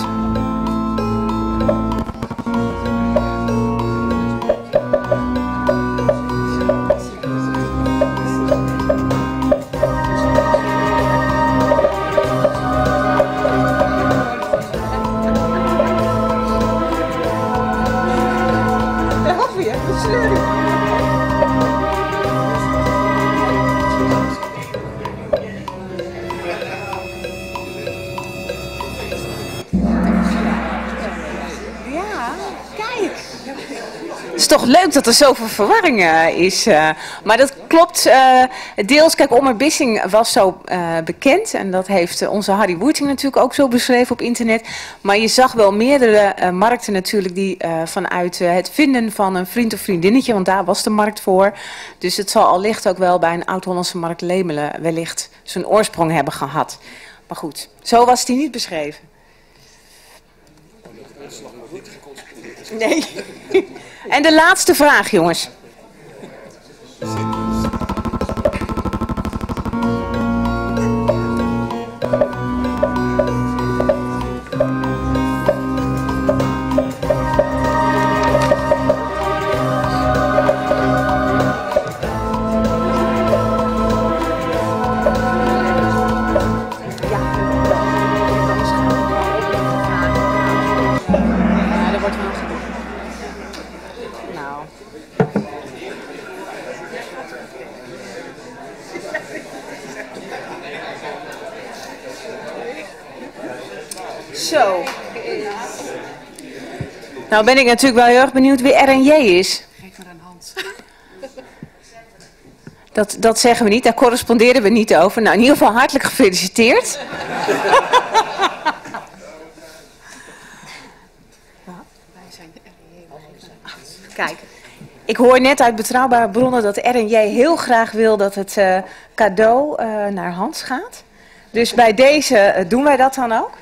Het is toch leuk dat er zoveel verwarring is. Maar dat klopt deels. Kijk, Ommerbissing was zo bekend. En dat heeft onze Harry Woerting natuurlijk ook zo beschreven op internet. Maar je zag wel meerdere markten natuurlijk die vanuit het vinden van een vriend of vriendinnetje. Want daar was de markt voor. Dus het zal allicht ook wel bij een Oud-Hollandse markt Lemelen wellicht zijn oorsprong hebben gehad. Maar goed, zo was die niet beschreven. Nee. En de laatste vraag, jongens. Zo. Nou ben ik natuurlijk wel heel erg benieuwd wie R&J is. Geef maar een hand. Dat zeggen we niet, daar corresponderen we niet over. Nou, in ieder geval hartelijk gefeliciteerd. Wij zijn de R&J. Kijk, ik hoor net uit betrouwbare bronnen dat R&J heel graag wil dat het cadeau naar Hans gaat. Dus bij deze doen wij dat dan ook.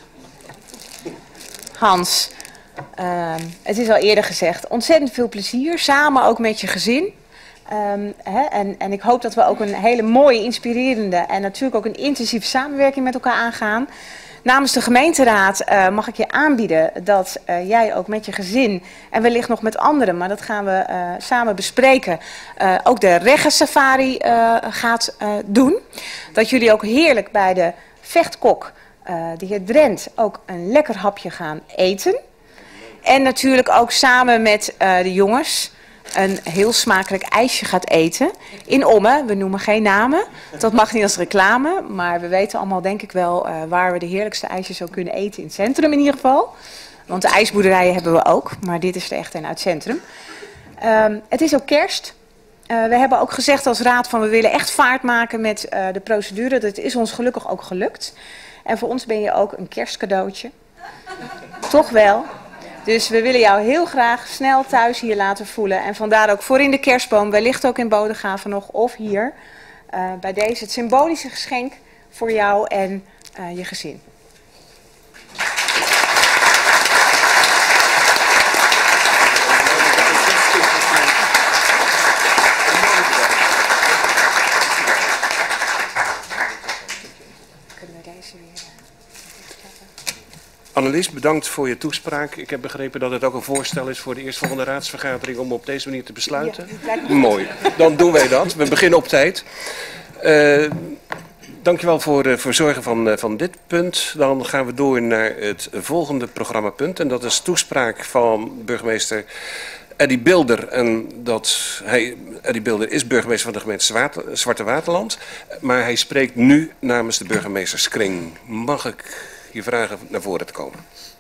Hans, het is al eerder gezegd, ontzettend veel plezier, samen ook met je gezin. En ik hoop dat we ook een hele mooie, inspirerende en natuurlijk ook een intensieve samenwerking met elkaar aangaan. Namens de gemeenteraad mag ik je aanbieden dat jij ook met je gezin en wellicht nog met anderen, maar dat gaan we samen bespreken, ook de reggensafari gaat doen. Dat jullie ook heerlijk bij de vechtkok, de heer Drent, ook een lekker hapje gaan eten. En natuurlijk ook samen met de jongens een heel smakelijk ijsje gaat eten. In Ommen, we noemen geen namen. Dat mag niet als reclame. Maar we weten allemaal denk ik wel waar we de heerlijkste ijsjes ook kunnen eten. In het centrum in ieder geval. Want de ijsboerderijen hebben we ook. Maar dit is er echt een uit het centrum. Het is ook kerst. We hebben ook gezegd als raad van we willen echt vaart maken met de procedure. Dat is ons gelukkig ook gelukt. En voor ons ben je ook een kerstcadeautje. Toch wel. Dus we willen jou heel graag snel thuis hier laten voelen. En vandaar ook voor in de kerstboom, wellicht ook in Bodegraven nog of hier. Bij deze het symbolische geschenk voor jou en je gezin. Annelies, bedankt voor je toespraak. Ik heb begrepen dat het ook een voorstel is voor de eerstvolgende raadsvergadering om op deze manier te besluiten. Ja, mooi, dan doen wij dat. We beginnen op tijd. Dankjewel voor zorgen van dit punt. Dan gaan we door naar het volgende programmapunt. En dat is toespraak van burgemeester Eddy Bilder. En Eddy Bilder is burgemeester van de gemeente Zwarte Waterland. Maar hij spreekt nu namens de burgemeesterskring. Mag ik je vragen naar voren te komen?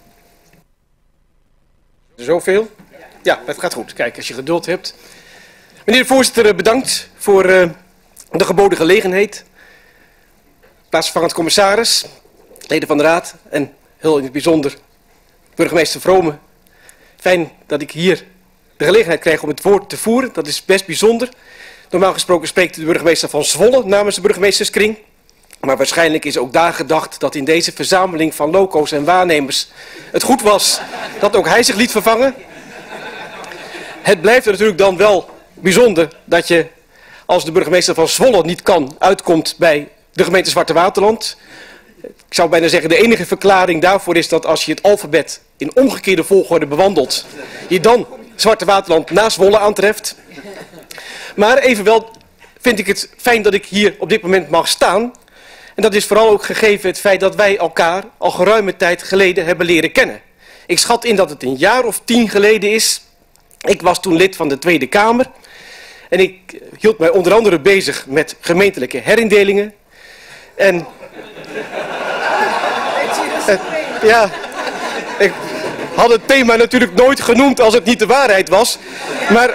Zoveel? Ja, het gaat goed. Kijk, als je geduld hebt. Meneer de voorzitter, bedankt voor de geboden gelegenheid. Plaatsvervangend commissaris, leden van de raad en heel in het bijzonder burgemeester Vrome. Fijn dat ik hier de gelegenheid krijg om het woord te voeren. Dat is best bijzonder. Normaal gesproken spreekt de burgemeester van Zwolle namens de burgemeesterskring. Maar waarschijnlijk is ook daar gedacht dat in deze verzameling van loco's en waarnemers het goed was dat ook hij zich liet vervangen. Het blijft er natuurlijk dan wel bijzonder dat je als de burgemeester van Zwolle niet uitkomt bij de gemeente Zwarte Waterland. Ik zou bijna zeggen, de enige verklaring daarvoor is dat als je het alfabet in omgekeerde volgorde bewandelt, je dan Zwarte Waterland na Zwolle aantreft. Maar evenwel vind ik het fijn dat ik hier op dit moment mag staan. En dat is vooral ook gegeven het feit dat wij elkaar al geruime tijd geleden hebben leren kennen. Ik schat in dat het een jaar of 10 geleden is. Ik was toen lid van de Tweede Kamer. En ik hield mij onder andere bezig met gemeentelijke herindelingen. En ja, ik had het thema natuurlijk nooit genoemd als het niet de waarheid was. Maar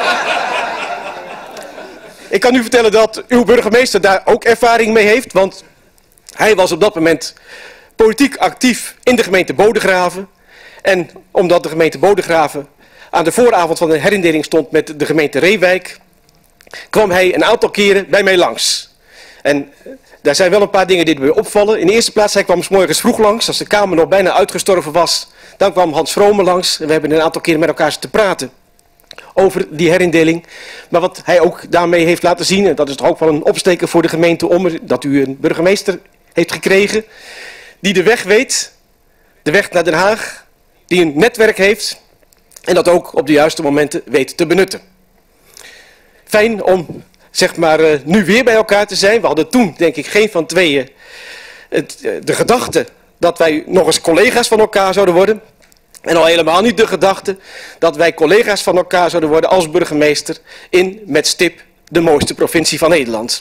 ik kan u vertellen dat uw burgemeester daar ook ervaring mee heeft. Want hij was op dat moment politiek actief in de gemeente Bodegraven. En omdat de gemeente Bodegraven aan de vooravond van de herindeling stond met de gemeente Reewijk, kwam hij een aantal keren bij mij langs. En daar zijn wel een paar dingen die me opvallen. In de eerste plaats, hij kwam 's morgens vroeg langs, als de Kamer nog bijna uitgestorven was. Dan kwam Hans Vrome langs en we hebben een aantal keren met elkaar te praten over die herindeling. Maar wat hij ook daarmee heeft laten zien, en dat is toch ook wel een opsteker voor de gemeente Ommen, dat u een burgemeester heeft gekregen die de weg weet, de weg naar Den Haag, die een netwerk heeft en dat ook op de juiste momenten weet te benutten. Fijn om, zeg maar, nu weer bij elkaar te zijn. We hadden toen, denk ik, geen van tweeën de gedachte dat wij nog eens collega's van elkaar zouden worden. En al helemaal niet de gedachte dat wij collega's van elkaar zouden worden als burgemeester in, met stip, de mooiste provincie van Nederland.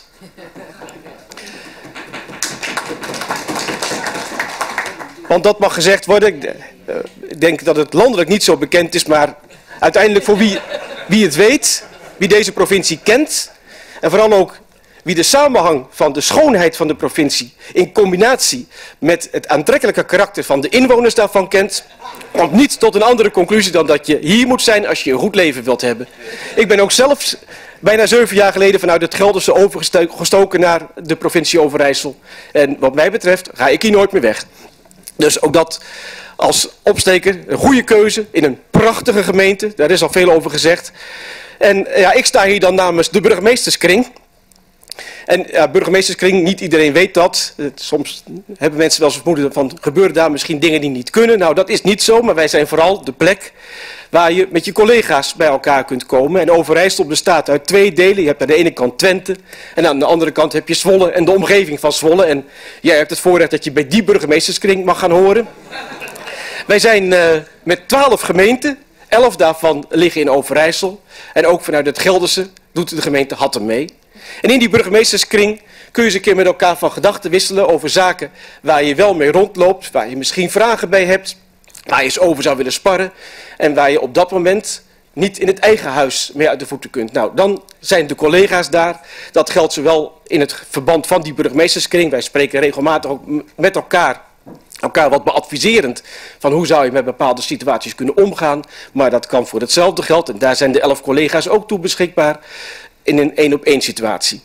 Want dat mag gezegd worden. Ik denk dat het landelijk niet zo bekend is, maar uiteindelijk voor wie het weet, wie deze provincie kent, en vooral ook wie de samenhang van de schoonheid van de provincie in combinatie met het aantrekkelijke karakter van de inwoners daarvan kent, komt niet tot een andere conclusie dan dat je hier moet zijn als je een goed leven wilt hebben. Ik ben ook zelf bijna 7 jaar geleden vanuit het Gelderse overgestoken naar de provincie Overijssel. En wat mij betreft ga ik hier nooit meer weg. Dus ook dat als opsteker, een goede keuze in een prachtige gemeente, daar is al veel over gezegd. En ja, ik sta hier dan namens de burgemeesterskring. En ja, burgemeesterskring, niet iedereen weet dat. Soms hebben mensen wel eens vermoeden van, gebeuren daar misschien dingen die niet kunnen. Nou, dat is niet zo, maar wij zijn vooral de plek waar je met je collega's bij elkaar kunt komen. En Overijssel bestaat uit 2 delen. Je hebt aan de ene kant Twente en aan de andere kant heb je Zwolle en de omgeving van Zwolle. En jij hebt het voorrecht dat je bij die burgemeesterskring mag gaan horen. Wij zijn met 12 gemeenten. 11 daarvan liggen in Overijssel. En ook vanuit het Gelderse doet de gemeente Hattem mee. En in die burgemeesterskring kun je eens een keer met elkaar van gedachten wisselen over zaken waar je wel mee rondloopt, waar je misschien vragen bij hebt, waar je eens over zou willen sparren en waar je op dat moment niet in het eigen huis mee uit de voeten kunt. Nou, dan zijn de collega's daar. Dat geldt zowel in het verband van die burgemeesterskring. Wij spreken regelmatig ook met elkaar wat beadviserend van hoe zou je met bepaalde situaties kunnen omgaan. Maar dat kan voor hetzelfde geld en daar zijn de 11 collega's ook toe beschikbaar in een 1-op-1 situatie.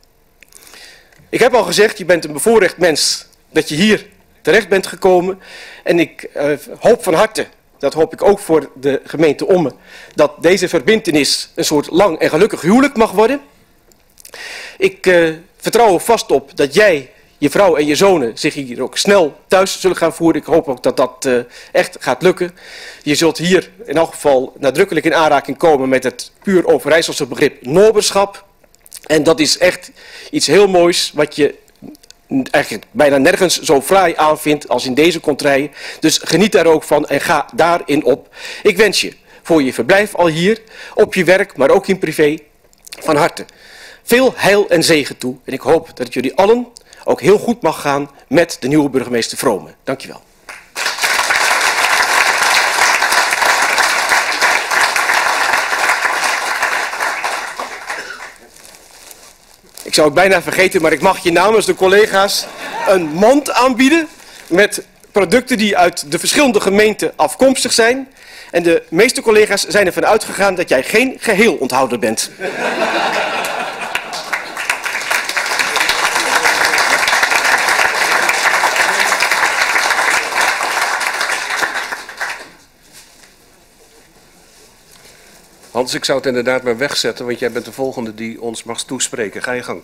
Ik heb al gezegd, je bent een bevoorrecht mens dat je hier terecht bent gekomen. En ik hoop van harte, dat hoop ik ook voor de gemeente Ommen, dat deze verbintenis een soort lang en gelukkig huwelijk mag worden. Ik vertrouw er vast op dat jij, je vrouw en je zonen zich hier ook snel thuis zullen gaan voeren. Ik hoop ook dat dat echt gaat lukken. Je zult hier in elk geval nadrukkelijk in aanraking komen met het puur Overijsselse begrip noberschap. En dat is echt iets heel moois wat je eigenlijk bijna nergens zo fraai aanvindt als in deze contraien. Dus geniet daar ook van en ga daarin op. Ik wens je voor je verblijf al hier, op je werk, maar ook in privé, van harte veel heil en zegen toe. En ik hoop dat het jullie allen ook heel goed mag gaan met de nieuwe burgemeester Vrome. Dankjewel. Ik zou het bijna vergeten, maar ik mag je namens de collega's een mand aanbieden met producten die uit de verschillende gemeenten afkomstig zijn. En de meeste collega's zijn ervan uitgegaan dat jij geen geheel onthouder bent. Hans, ik zou het inderdaad maar wegzetten, want jij bent de volgende die ons mag toespreken. Ga je gang.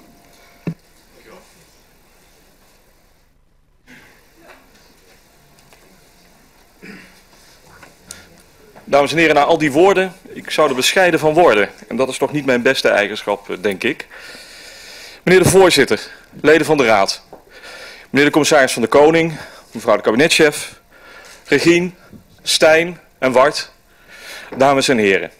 Dames en heren, na al die woorden, ik zou er bescheiden van worden. En dat is toch niet mijn beste eigenschap, denk ik. Meneer de voorzitter, leden van de raad, meneer de commissaris van de Koning, mevrouw de kabinetchef, Regine, Stijn en Wart, dames en heren.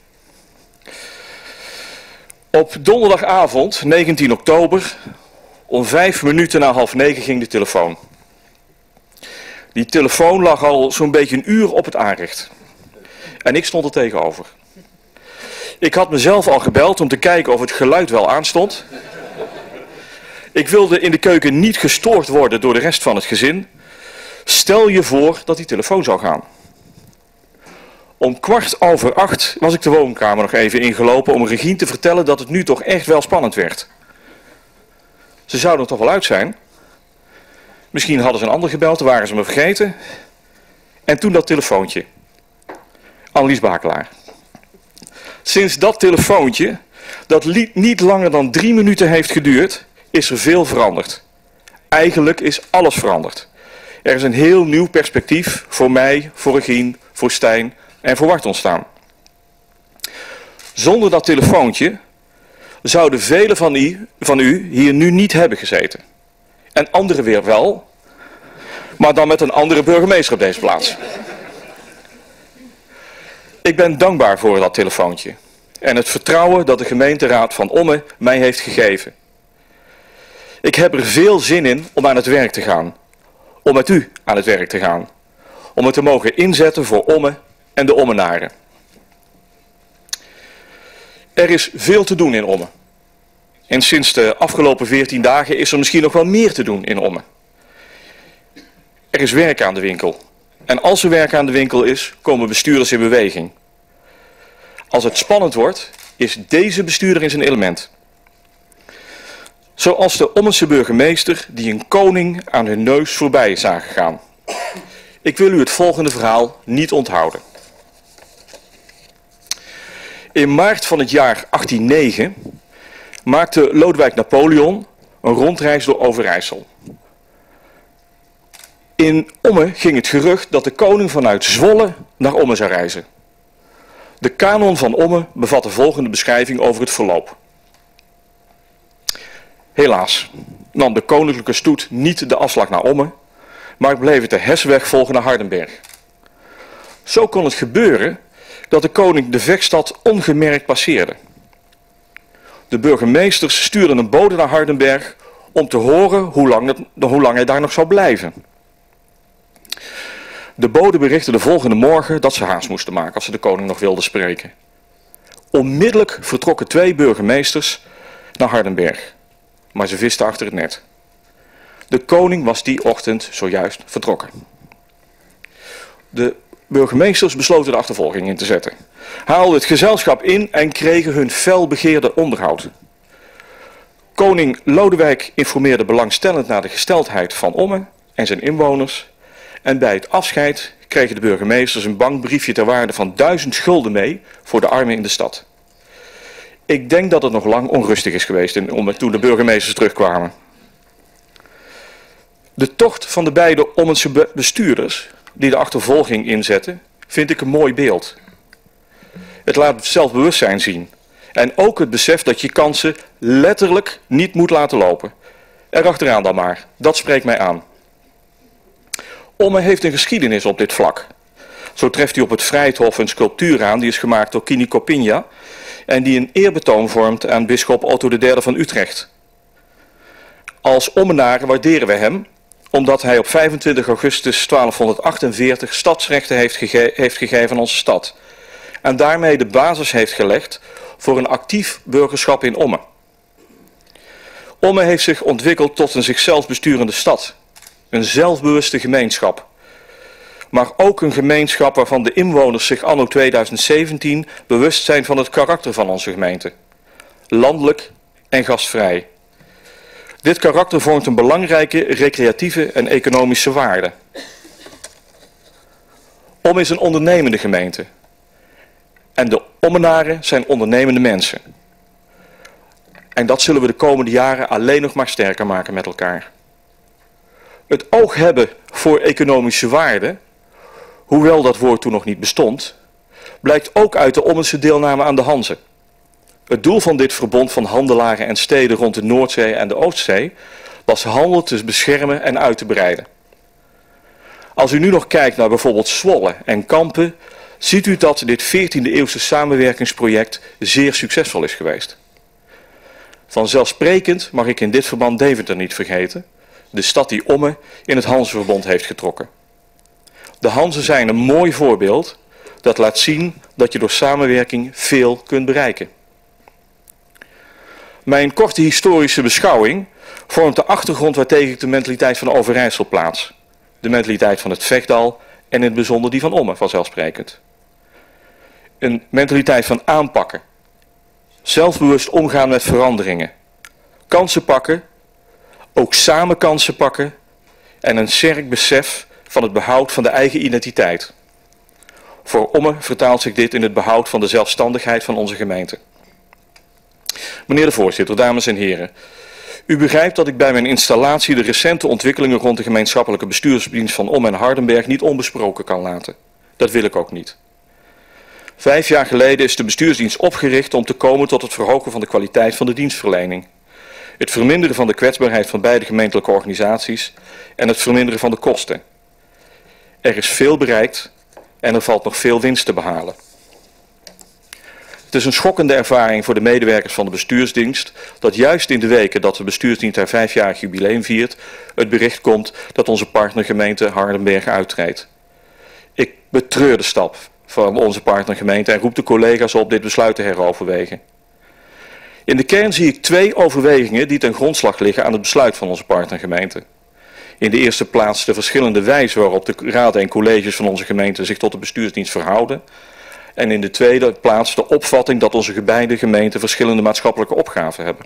Op donderdagavond, 19 oktober, om 5 minuten na 8:30 ging de telefoon. Die telefoon lag al zo'n beetje een uur op het aanrecht. En ik stond er tegenover. Ik had mezelf al gebeld om te kijken of het geluid wel aanstond. Ik wilde in de keuken niet gestoord worden door de rest van het gezin. Stel je voor dat die telefoon zou gaan. Om 7:15 was ik de woonkamer nog even ingelopen om Regine te vertellen dat het nu toch echt wel spannend werd. Ze zouden er toch wel uit zijn. Misschien hadden ze een ander gebeld, dan waren ze me vergeten. En toen dat telefoontje. Annelies Bakelaar. Sinds dat telefoontje, dat niet langer dan 3 minuten heeft geduurd, is er veel veranderd. Eigenlijk is alles veranderd. Er is een heel nieuw perspectief voor mij, voor Regine, voor Stijn en voor Wart ontstaan. Zonder dat telefoontje zouden velen van u hier nu niet hebben gezeten. En anderen weer wel, maar dan met een andere burgemeester op deze plaats. Ik ben dankbaar voor dat telefoontje en het vertrouwen dat de gemeenteraad van Ommen mij heeft gegeven. Ik heb er veel zin in om aan het werk te gaan, om met u aan het werk te gaan, om het te mogen inzetten voor Ommen en de Ommenaren. Er is veel te doen in Ommen. En sinds de afgelopen 14 dagen is er misschien nog wel meer te doen in Ommen. Er is werk aan de winkel. En als er werk aan de winkel is, komen bestuurders in beweging. Als het spannend wordt, is deze bestuurder in zijn element. Zoals de Ommense burgemeester die een koning aan hun neus voorbij zagen gaan. Ik wil u het volgende verhaal niet onthouden. In maart van het jaar 1809 maakte Lodewijk Napoleon een rondreis door Overijssel. In Ommen ging het gerucht dat de koning vanuit Zwolle naar Ommen zou reizen. De kanon van Ommen bevat de volgende beschrijving over het verloop. Helaas nam de koninklijke stoet niet de afslag naar Ommen, maar bleef het de Hessenweg volgen naar Hardenberg. Zo kon het gebeuren dat de koning de Vechtstad ongemerkt passeerde. De burgemeesters stuurden een bode naar Hardenberg om te horen hoe lang hij daar nog zou blijven. De bode berichtte de volgende morgen dat ze haast moesten maken als ze de koning nog wilden spreken. Onmiddellijk vertrokken 2 burgemeesters naar Hardenberg, maar ze visten achter het net. De koning was die ochtend zojuist vertrokken. De burgemeesters besloten de achtervolging in te zetten, haalden het gezelschap in en kregen hun felbegeerde onderhoud. Koning Lodewijk informeerde belangstellend naar de gesteldheid van Ommen en zijn inwoners. En bij het afscheid kregen de burgemeesters een bankbriefje ter waarde van 1000 gulden mee voor de armen in de stad. Ik denk dat het nog lang onrustig is geweest in Ommen toen de burgemeesters terugkwamen. De tocht van de beide Ommense bestuurders die de achtervolging inzetten, vind ik een mooi beeld. Het laat zelfbewustzijn zien. En ook het besef dat je kansen letterlijk niet moet laten lopen. Erachteraan dan maar, dat spreekt mij aan. Ommen heeft een geschiedenis op dit vlak. Zo treft u op het Vrijthof een sculptuur aan die is gemaakt door Kini Copinha en die een eerbetoon vormt aan bisschop Otto III van Utrecht. Als Ommenaren waarderen we hem omdat hij op 25 augustus 1248 stadsrechten heeft gegeven aan onze stad. En daarmee de basis heeft gelegd voor een actief burgerschap in Ommen. Ommen heeft zich ontwikkeld tot een zichzelf besturende stad. Een zelfbewuste gemeenschap. Maar ook een gemeenschap waarvan de inwoners zich anno 2017 bewust zijn van het karakter van onze gemeente. Landelijk en gastvrij. Dit karakter vormt een belangrijke recreatieve en economische waarde. Ommen is een ondernemende gemeente. En de Ommenaren zijn ondernemende mensen. En dat zullen we de komende jaren alleen nog maar sterker maken met elkaar. Het oog hebben voor economische waarde, hoewel dat woord toen nog niet bestond, blijkt ook uit de Ommense deelname aan de Hanze. Het doel van dit verbond van handelaren en steden rond de Noordzee en de Oostzee was handel te beschermen en uit te breiden. Als u nu nog kijkt naar bijvoorbeeld Zwolle en Kampen, ziet u dat dit 14e eeuwse samenwerkingsproject zeer succesvol is geweest. Vanzelfsprekend mag ik in dit verband Deventer niet vergeten, de stad die Ommen in het Hanzeverbond heeft getrokken. De Hanzen zijn een mooi voorbeeld dat laat zien dat je door samenwerking veel kunt bereiken. Mijn korte historische beschouwing vormt de achtergrond waartegen ik de mentaliteit van Overijssel plaats. De mentaliteit van het Vechtdal en in het bijzonder die van Ommen, vanzelfsprekend. Een mentaliteit van aanpakken. Zelfbewust omgaan met veranderingen. Kansen pakken, ook samen kansen pakken en een sterk besef van het behoud van de eigen identiteit. Voor Ommen vertaalt zich dit in het behoud van de zelfstandigheid van onze gemeente. Meneer de voorzitter, dames en heren. U begrijpt dat ik bij mijn installatie de recente ontwikkelingen rond de gemeenschappelijke bestuursdienst van Ommen en Hardenberg niet onbesproken kan laten. Dat wil ik ook niet. 5 jaar geleden is de bestuursdienst opgericht om te komen tot het verhogen van de kwaliteit van de dienstverlening. Het verminderen van de kwetsbaarheid van beide gemeentelijke organisaties en het verminderen van de kosten. Er is veel bereikt en er valt nog veel winst te behalen. Het is een schokkende ervaring voor de medewerkers van de bestuursdienst dat juist in de weken dat de bestuursdienst haar 5-jarig jubileum viert, het bericht komt dat onze partnergemeente Hardenberg uittreedt. Ik betreur de stap van onze partnergemeente en roep de collega's op dit besluit te heroverwegen. In de kern zie ik 2 overwegingen die ten grondslag liggen aan het besluit van onze partnergemeente. In de eerste plaats de verschillende wijzen waarop de raden en colleges van onze gemeente zich tot de bestuursdienst verhouden. En in de tweede plaats de opvatting dat onze beide gemeenten verschillende maatschappelijke opgaven hebben.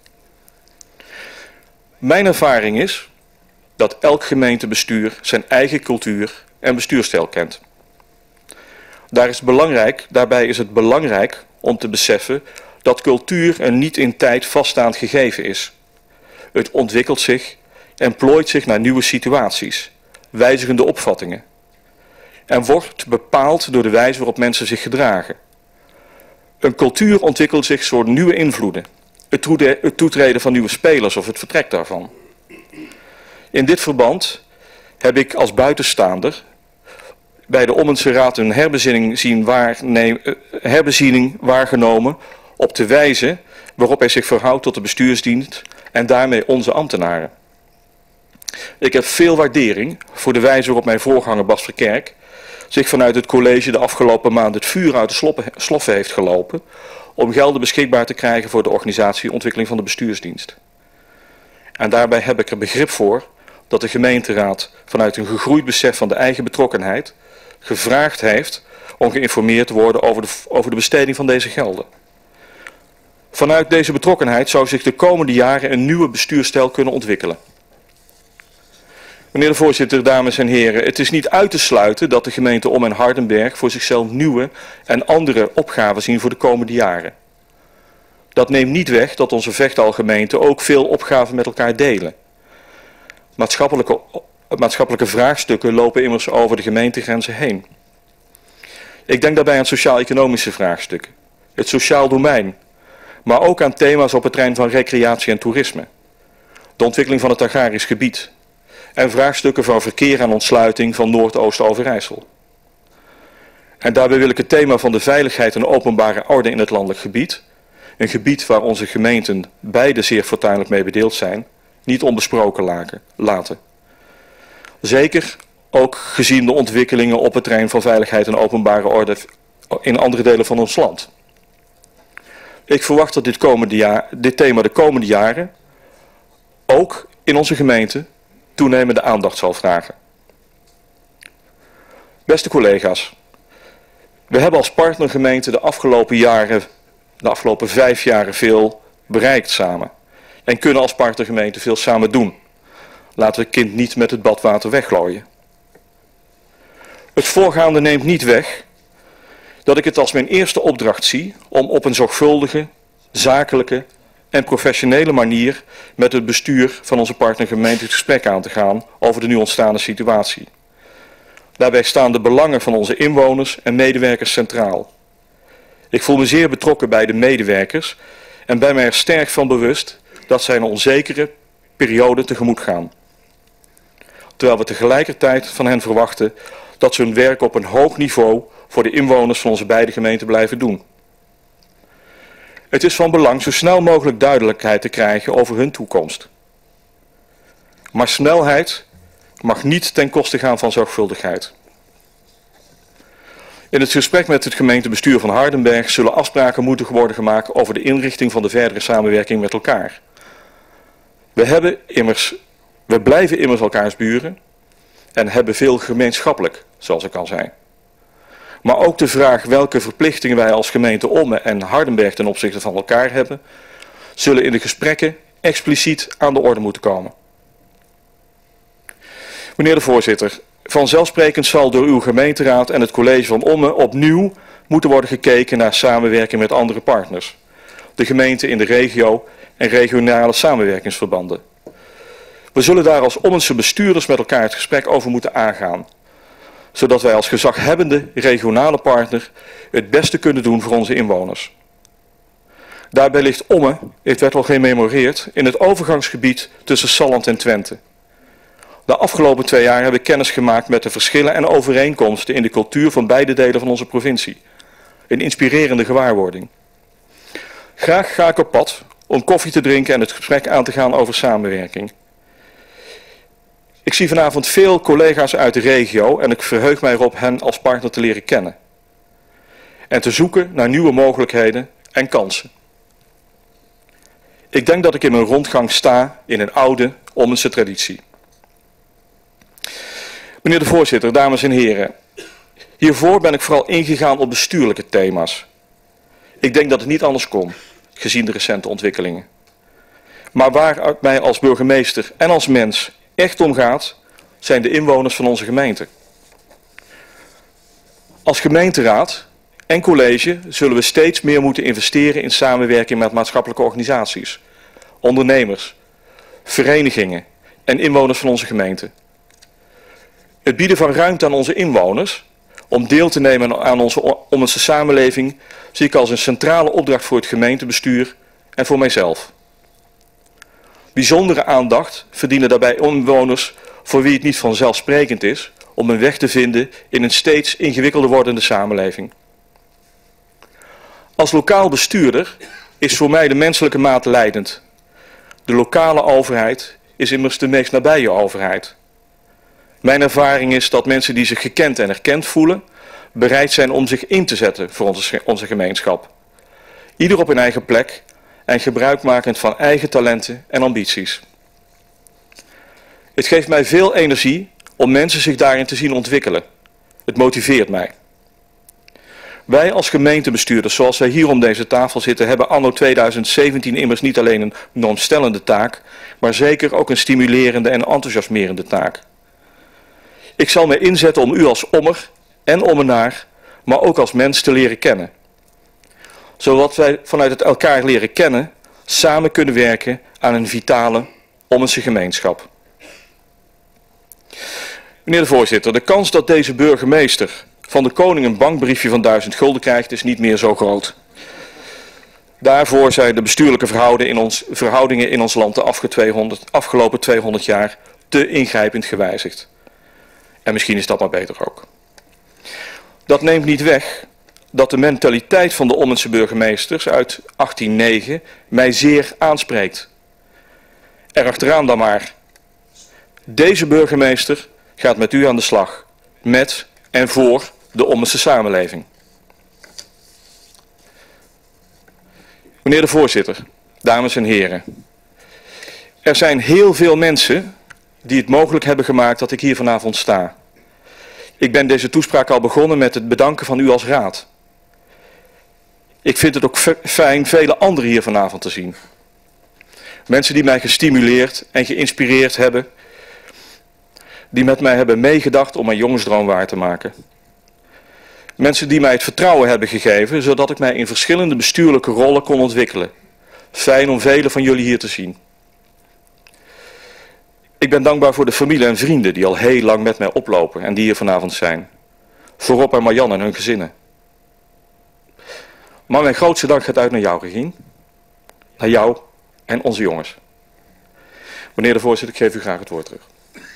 Mijn ervaring is dat elk gemeentebestuur zijn eigen cultuur en bestuurstijl kent. Daarbij is het belangrijk om te beseffen dat cultuur een niet in tijd vaststaand gegeven is. Het ontwikkelt zich en plooit zich naar nieuwe situaties, wijzigende opvattingen. En wordt bepaald door de wijze waarop mensen zich gedragen. Een cultuur ontwikkelt zich door nieuwe invloeden, het toetreden van nieuwe spelers of het vertrek daarvan. In dit verband heb ik als buitenstaander bij de Ommense Raad een herbeziening waargenomen op de wijze waarop hij zich verhoudt tot de bestuursdienst en daarmee onze ambtenaren. Ik heb veel waardering voor de wijze waarop mijn voorganger Bas Verkerk zich vanuit het college de afgelopen maand het vuur uit de sloffen heeft gelopen om gelden beschikbaar te krijgen voor de organisatieontwikkeling van de bestuursdienst. En daarbij heb ik er begrip voor dat de gemeenteraad vanuit een gegroeid besef van de eigen betrokkenheid gevraagd heeft om geïnformeerd te worden over de besteding van deze gelden. Vanuit deze betrokkenheid zou zich de komende jaren een nieuwe bestuurstijl kunnen ontwikkelen. Meneer de voorzitter, dames en heren, het is niet uit te sluiten dat de gemeente Ommen en Hardenberg voor zichzelf nieuwe en andere opgaven zien voor de komende jaren. Dat neemt niet weg dat onze Vechtdalgemeenten ook veel opgaven met elkaar delen. Maatschappelijke vraagstukken lopen immers over de gemeentegrenzen heen. Ik denk daarbij aan sociaal-economische vraagstukken, het sociaal domein, maar ook aan thema's op het terrein van recreatie en toerisme, de ontwikkeling van het agrarisch gebied en vraagstukken van verkeer en ontsluiting van Noordoost-Overijssel. En daarbij wil ik het thema van de veiligheid en openbare orde in het landelijk gebied, een gebied waar onze gemeenten beide zeer fortuinlijk mee bedeeld zijn, niet onbesproken laten. Zeker ook gezien de ontwikkelingen op het terrein van veiligheid en openbare orde in andere delen van ons land. Ik verwacht dat dit thema de komende jaren ook in onze gemeente toenemende aandacht zal vragen. Beste collega's, we hebben als partnergemeente de afgelopen 5 jaren veel bereikt samen. En kunnen als partnergemeente veel samen doen. Laten we het kind niet met het badwater weggooien. Het voorgaande neemt niet weg dat ik het als mijn eerste opdracht zie om op een zorgvuldige, zakelijke en professionele manier met het bestuur van onze partnergemeente het gesprek aan te gaan over de nu ontstaande situatie. Daarbij staan de belangen van onze inwoners en medewerkers centraal. Ik voel me zeer betrokken bij de medewerkers en ben mij er sterk van bewust dat zij een onzekere periode tegemoet gaan. Terwijl we tegelijkertijd van hen verwachten dat ze hun werk op een hoog niveau voor de inwoners van onze beide gemeenten blijven doen. Het is van belang zo snel mogelijk duidelijkheid te krijgen over hun toekomst. Maar snelheid mag niet ten koste gaan van zorgvuldigheid. In het gesprek met het gemeentebestuur van Hardenberg zullen afspraken moeten worden gemaakt over de inrichting van de verdere samenwerking met elkaar. We blijven immers elkaars buren en hebben veel gemeenschappelijk, zoals ik al zei. Maar ook de vraag welke verplichtingen wij als gemeente Ommen en Hardenberg ten opzichte van elkaar hebben, zullen in de gesprekken expliciet aan de orde moeten komen. Meneer de voorzitter, vanzelfsprekend zal door uw gemeenteraad en het college van Ommen opnieuw moeten worden gekeken naar samenwerking met andere partners. De gemeenten in de regio en regionale samenwerkingsverbanden. We zullen daar als Ommense bestuurders met elkaar het gesprek over moeten aangaan. Zodat wij als gezaghebbende regionale partner het beste kunnen doen voor onze inwoners. Daarbij ligt Ommen, het werd al gememoreerd, in het overgangsgebied tussen Salland en Twente. De afgelopen 2 jaar hebben we kennis gemaakt met de verschillen en overeenkomsten in de cultuur van beide delen van onze provincie. Een inspirerende gewaarwording. Graag ga ik op pad om koffie te drinken en het gesprek aan te gaan over samenwerking. Ik zie vanavond veel collega's uit de regio en ik verheug mij erop hen als partner te leren kennen. En te zoeken naar nieuwe mogelijkheden en kansen. Ik denk dat ik in mijn rondgang sta in een oude Ommense traditie. Meneer de voorzitter, dames en heren. Hiervoor ben ik vooral ingegaan op bestuurlijke thema's. Ik denk dat het niet anders kon, gezien de recente ontwikkelingen. Maar waar het mij als burgemeester en als mens echt om gaat, zijn de inwoners van onze gemeente. Als gemeenteraad en college zullen we steeds meer moeten investeren in samenwerking met maatschappelijke organisaties, ondernemers, verenigingen en inwoners van onze gemeente. Het bieden van ruimte aan onze inwoners om deel te nemen aan onze samenleving zie ik als een centrale opdracht voor het gemeentebestuur en voor mijzelf. Bijzondere aandacht verdienen daarbij inwoners voor wie het niet vanzelfsprekend is om een weg te vinden in een steeds ingewikkelder wordende samenleving. Als lokaal bestuurder is voor mij de menselijke maat leidend. De lokale overheid is immers de meest nabije overheid. Mijn ervaring is dat mensen die zich gekend en erkend voelen, bereid zijn om zich in te zetten voor onze gemeenschap. Ieder op een eigen plek en gebruikmakend van eigen talenten en ambities. Het geeft mij veel energie om mensen zich daarin te zien ontwikkelen. Het motiveert mij. Wij als gemeentebestuurders, zoals wij hier om deze tafel zitten, hebben anno 2017 immers niet alleen een normstellende taak, maar zeker ook een stimulerende en enthousiasmerende taak. Ik zal mij inzetten om u als Ommer en Ommenaar, maar ook als mens te leren kennen. Zodat wij vanuit het elkaar leren kennen, samen kunnen werken aan een vitale Ommense gemeenschap. Meneer de voorzitter, de kans dat deze burgemeester van de koning een bankbriefje van 1000 gulden krijgt is niet meer zo groot. Daarvoor zijn de bestuurlijke verhoudingen in ons land de afgelopen 200 jaar te ingrijpend gewijzigd. En misschien is dat maar beter ook. Dat neemt niet weg dat de mentaliteit van de Ommense burgemeesters uit 1809 mij zeer aanspreekt. Erachteraan dan maar. Deze burgemeester gaat met u aan de slag. Met en voor de Ommense samenleving. Meneer de voorzitter, dames en heren. Er zijn heel veel mensen die het mogelijk hebben gemaakt dat ik hier vanavond sta. Ik ben deze toespraak al begonnen met het bedanken van u als raad. Ik vind het ook fijn vele anderen hier vanavond te zien. Mensen die mij gestimuleerd en geïnspireerd hebben. Die met mij hebben meegedacht om mijn jongensdroom waar te maken. Mensen die mij het vertrouwen hebben gegeven, zodat ik mij in verschillende bestuurlijke rollen kon ontwikkelen. Fijn om velen van jullie hier te zien. Ik ben dankbaar voor de familie en vrienden die al heel lang met mij oplopen en die hier vanavond zijn. Voor Rob en Marjan en hun gezinnen. Maar mijn grootste dank gaat uit naar jou, Regine. Naar jou en onze jongens. Meneer de voorzitter, ik geef u graag het woord terug.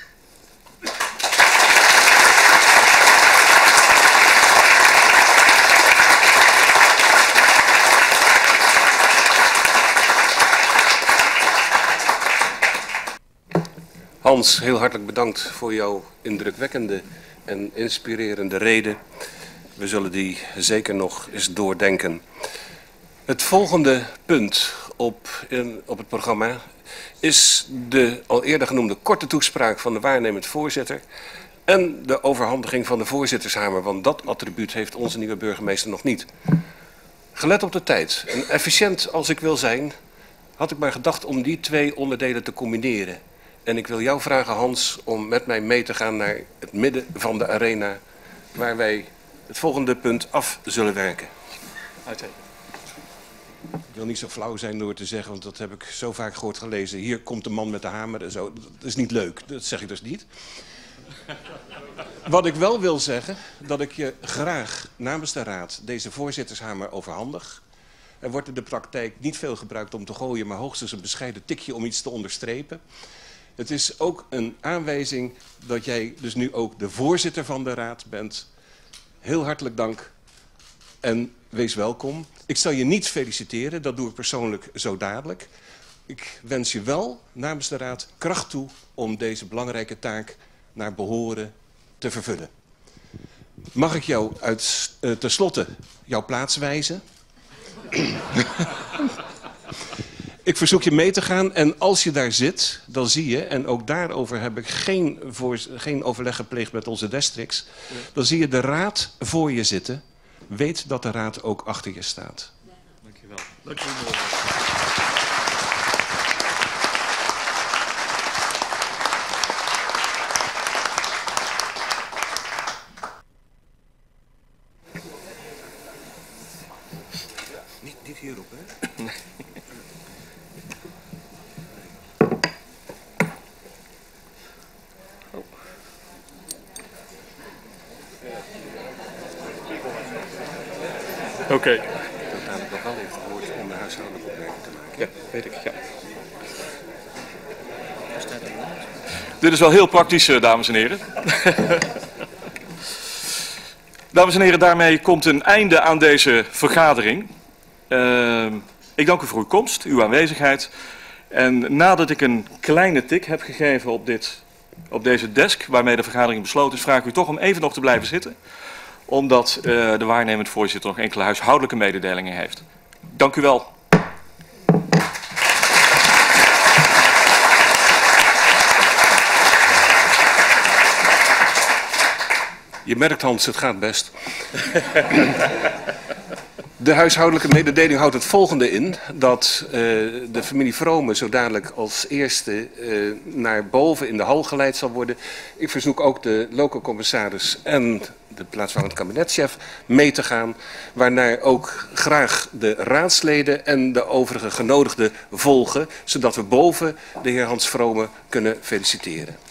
Hans, heel hartelijk bedankt voor jouw indrukwekkende en inspirerende reden. We zullen die zeker nog eens doordenken. Het volgende punt op het programma is de al eerder genoemde korte toespraak van de waarnemend voorzitter en de overhandiging van de voorzittershamer, want dat attribuut heeft onze nieuwe burgemeester nog niet. Gelet op de tijd en efficiënt als ik wil zijn, had ik maar gedacht om die twee onderdelen te combineren. En ik wil jou vragen, Hans, om met mij mee te gaan naar het midden van de arena, waar wij het volgende punt af zullen werken. Ik wil niet zo flauw zijn door te zeggen, want dat heb ik zo vaak gehoord gelezen. Hier komt de man met de hamer en zo. Dat is niet leuk, dat zeg ik dus niet. Wat ik wel wil zeggen, dat ik je graag namens de Raad deze voorzittershamer overhandig. Er wordt in de praktijk niet veel gebruikt om te gooien, maar hoogstens een bescheiden tikje om iets te onderstrepen. Het is ook een aanwijzing dat jij dus nu ook de voorzitter van de Raad bent. Heel hartelijk dank en wees welkom. Ik zal je niet feliciteren, dat doe ik persoonlijk zo dadelijk. Ik wens je wel namens de Raad kracht toe om deze belangrijke taak naar behoren te vervullen. Mag ik jou tenslotte jouw plaats wijzen? Ik verzoek je mee te gaan en als je daar zit, dan zie je, en ook daarover heb ik geen overleg gepleegd met onze districts, dan zie je de Raad voor je zitten. Weet dat de Raad ook achter je staat. Dankjewel. Dankjewel. Niet hierop, hè? Nee. Oké. Ik heb namelijk nog wel even gehoord om de huishoudelijke opmerking te maken. Ja, weet ik, ja. Dit is wel heel praktisch, dames en heren. Dames en heren, daarmee komt een einde aan deze vergadering. Ik dank u voor uw komst, uw aanwezigheid. En nadat ik een kleine tik heb gegeven op deze desk, waarmee de vergadering besloten is, vraag ik u toch om even nog te blijven zitten. Omdat de waarnemend voorzitter nog enkele huishoudelijke mededelingen heeft. Dank u wel. Je merkt, Hans, het gaat best. De huishoudelijke mededeling houdt het volgende in, dat de familie Vrome zo dadelijk als eerste naar boven in de hal geleid zal worden. Ik verzoek ook de lokale commissaris en de plaatsvangend kabinetchef mee te gaan, waarna ook graag de raadsleden en de overige genodigden volgen, zodat we boven de heer Hans Vrome kunnen feliciteren.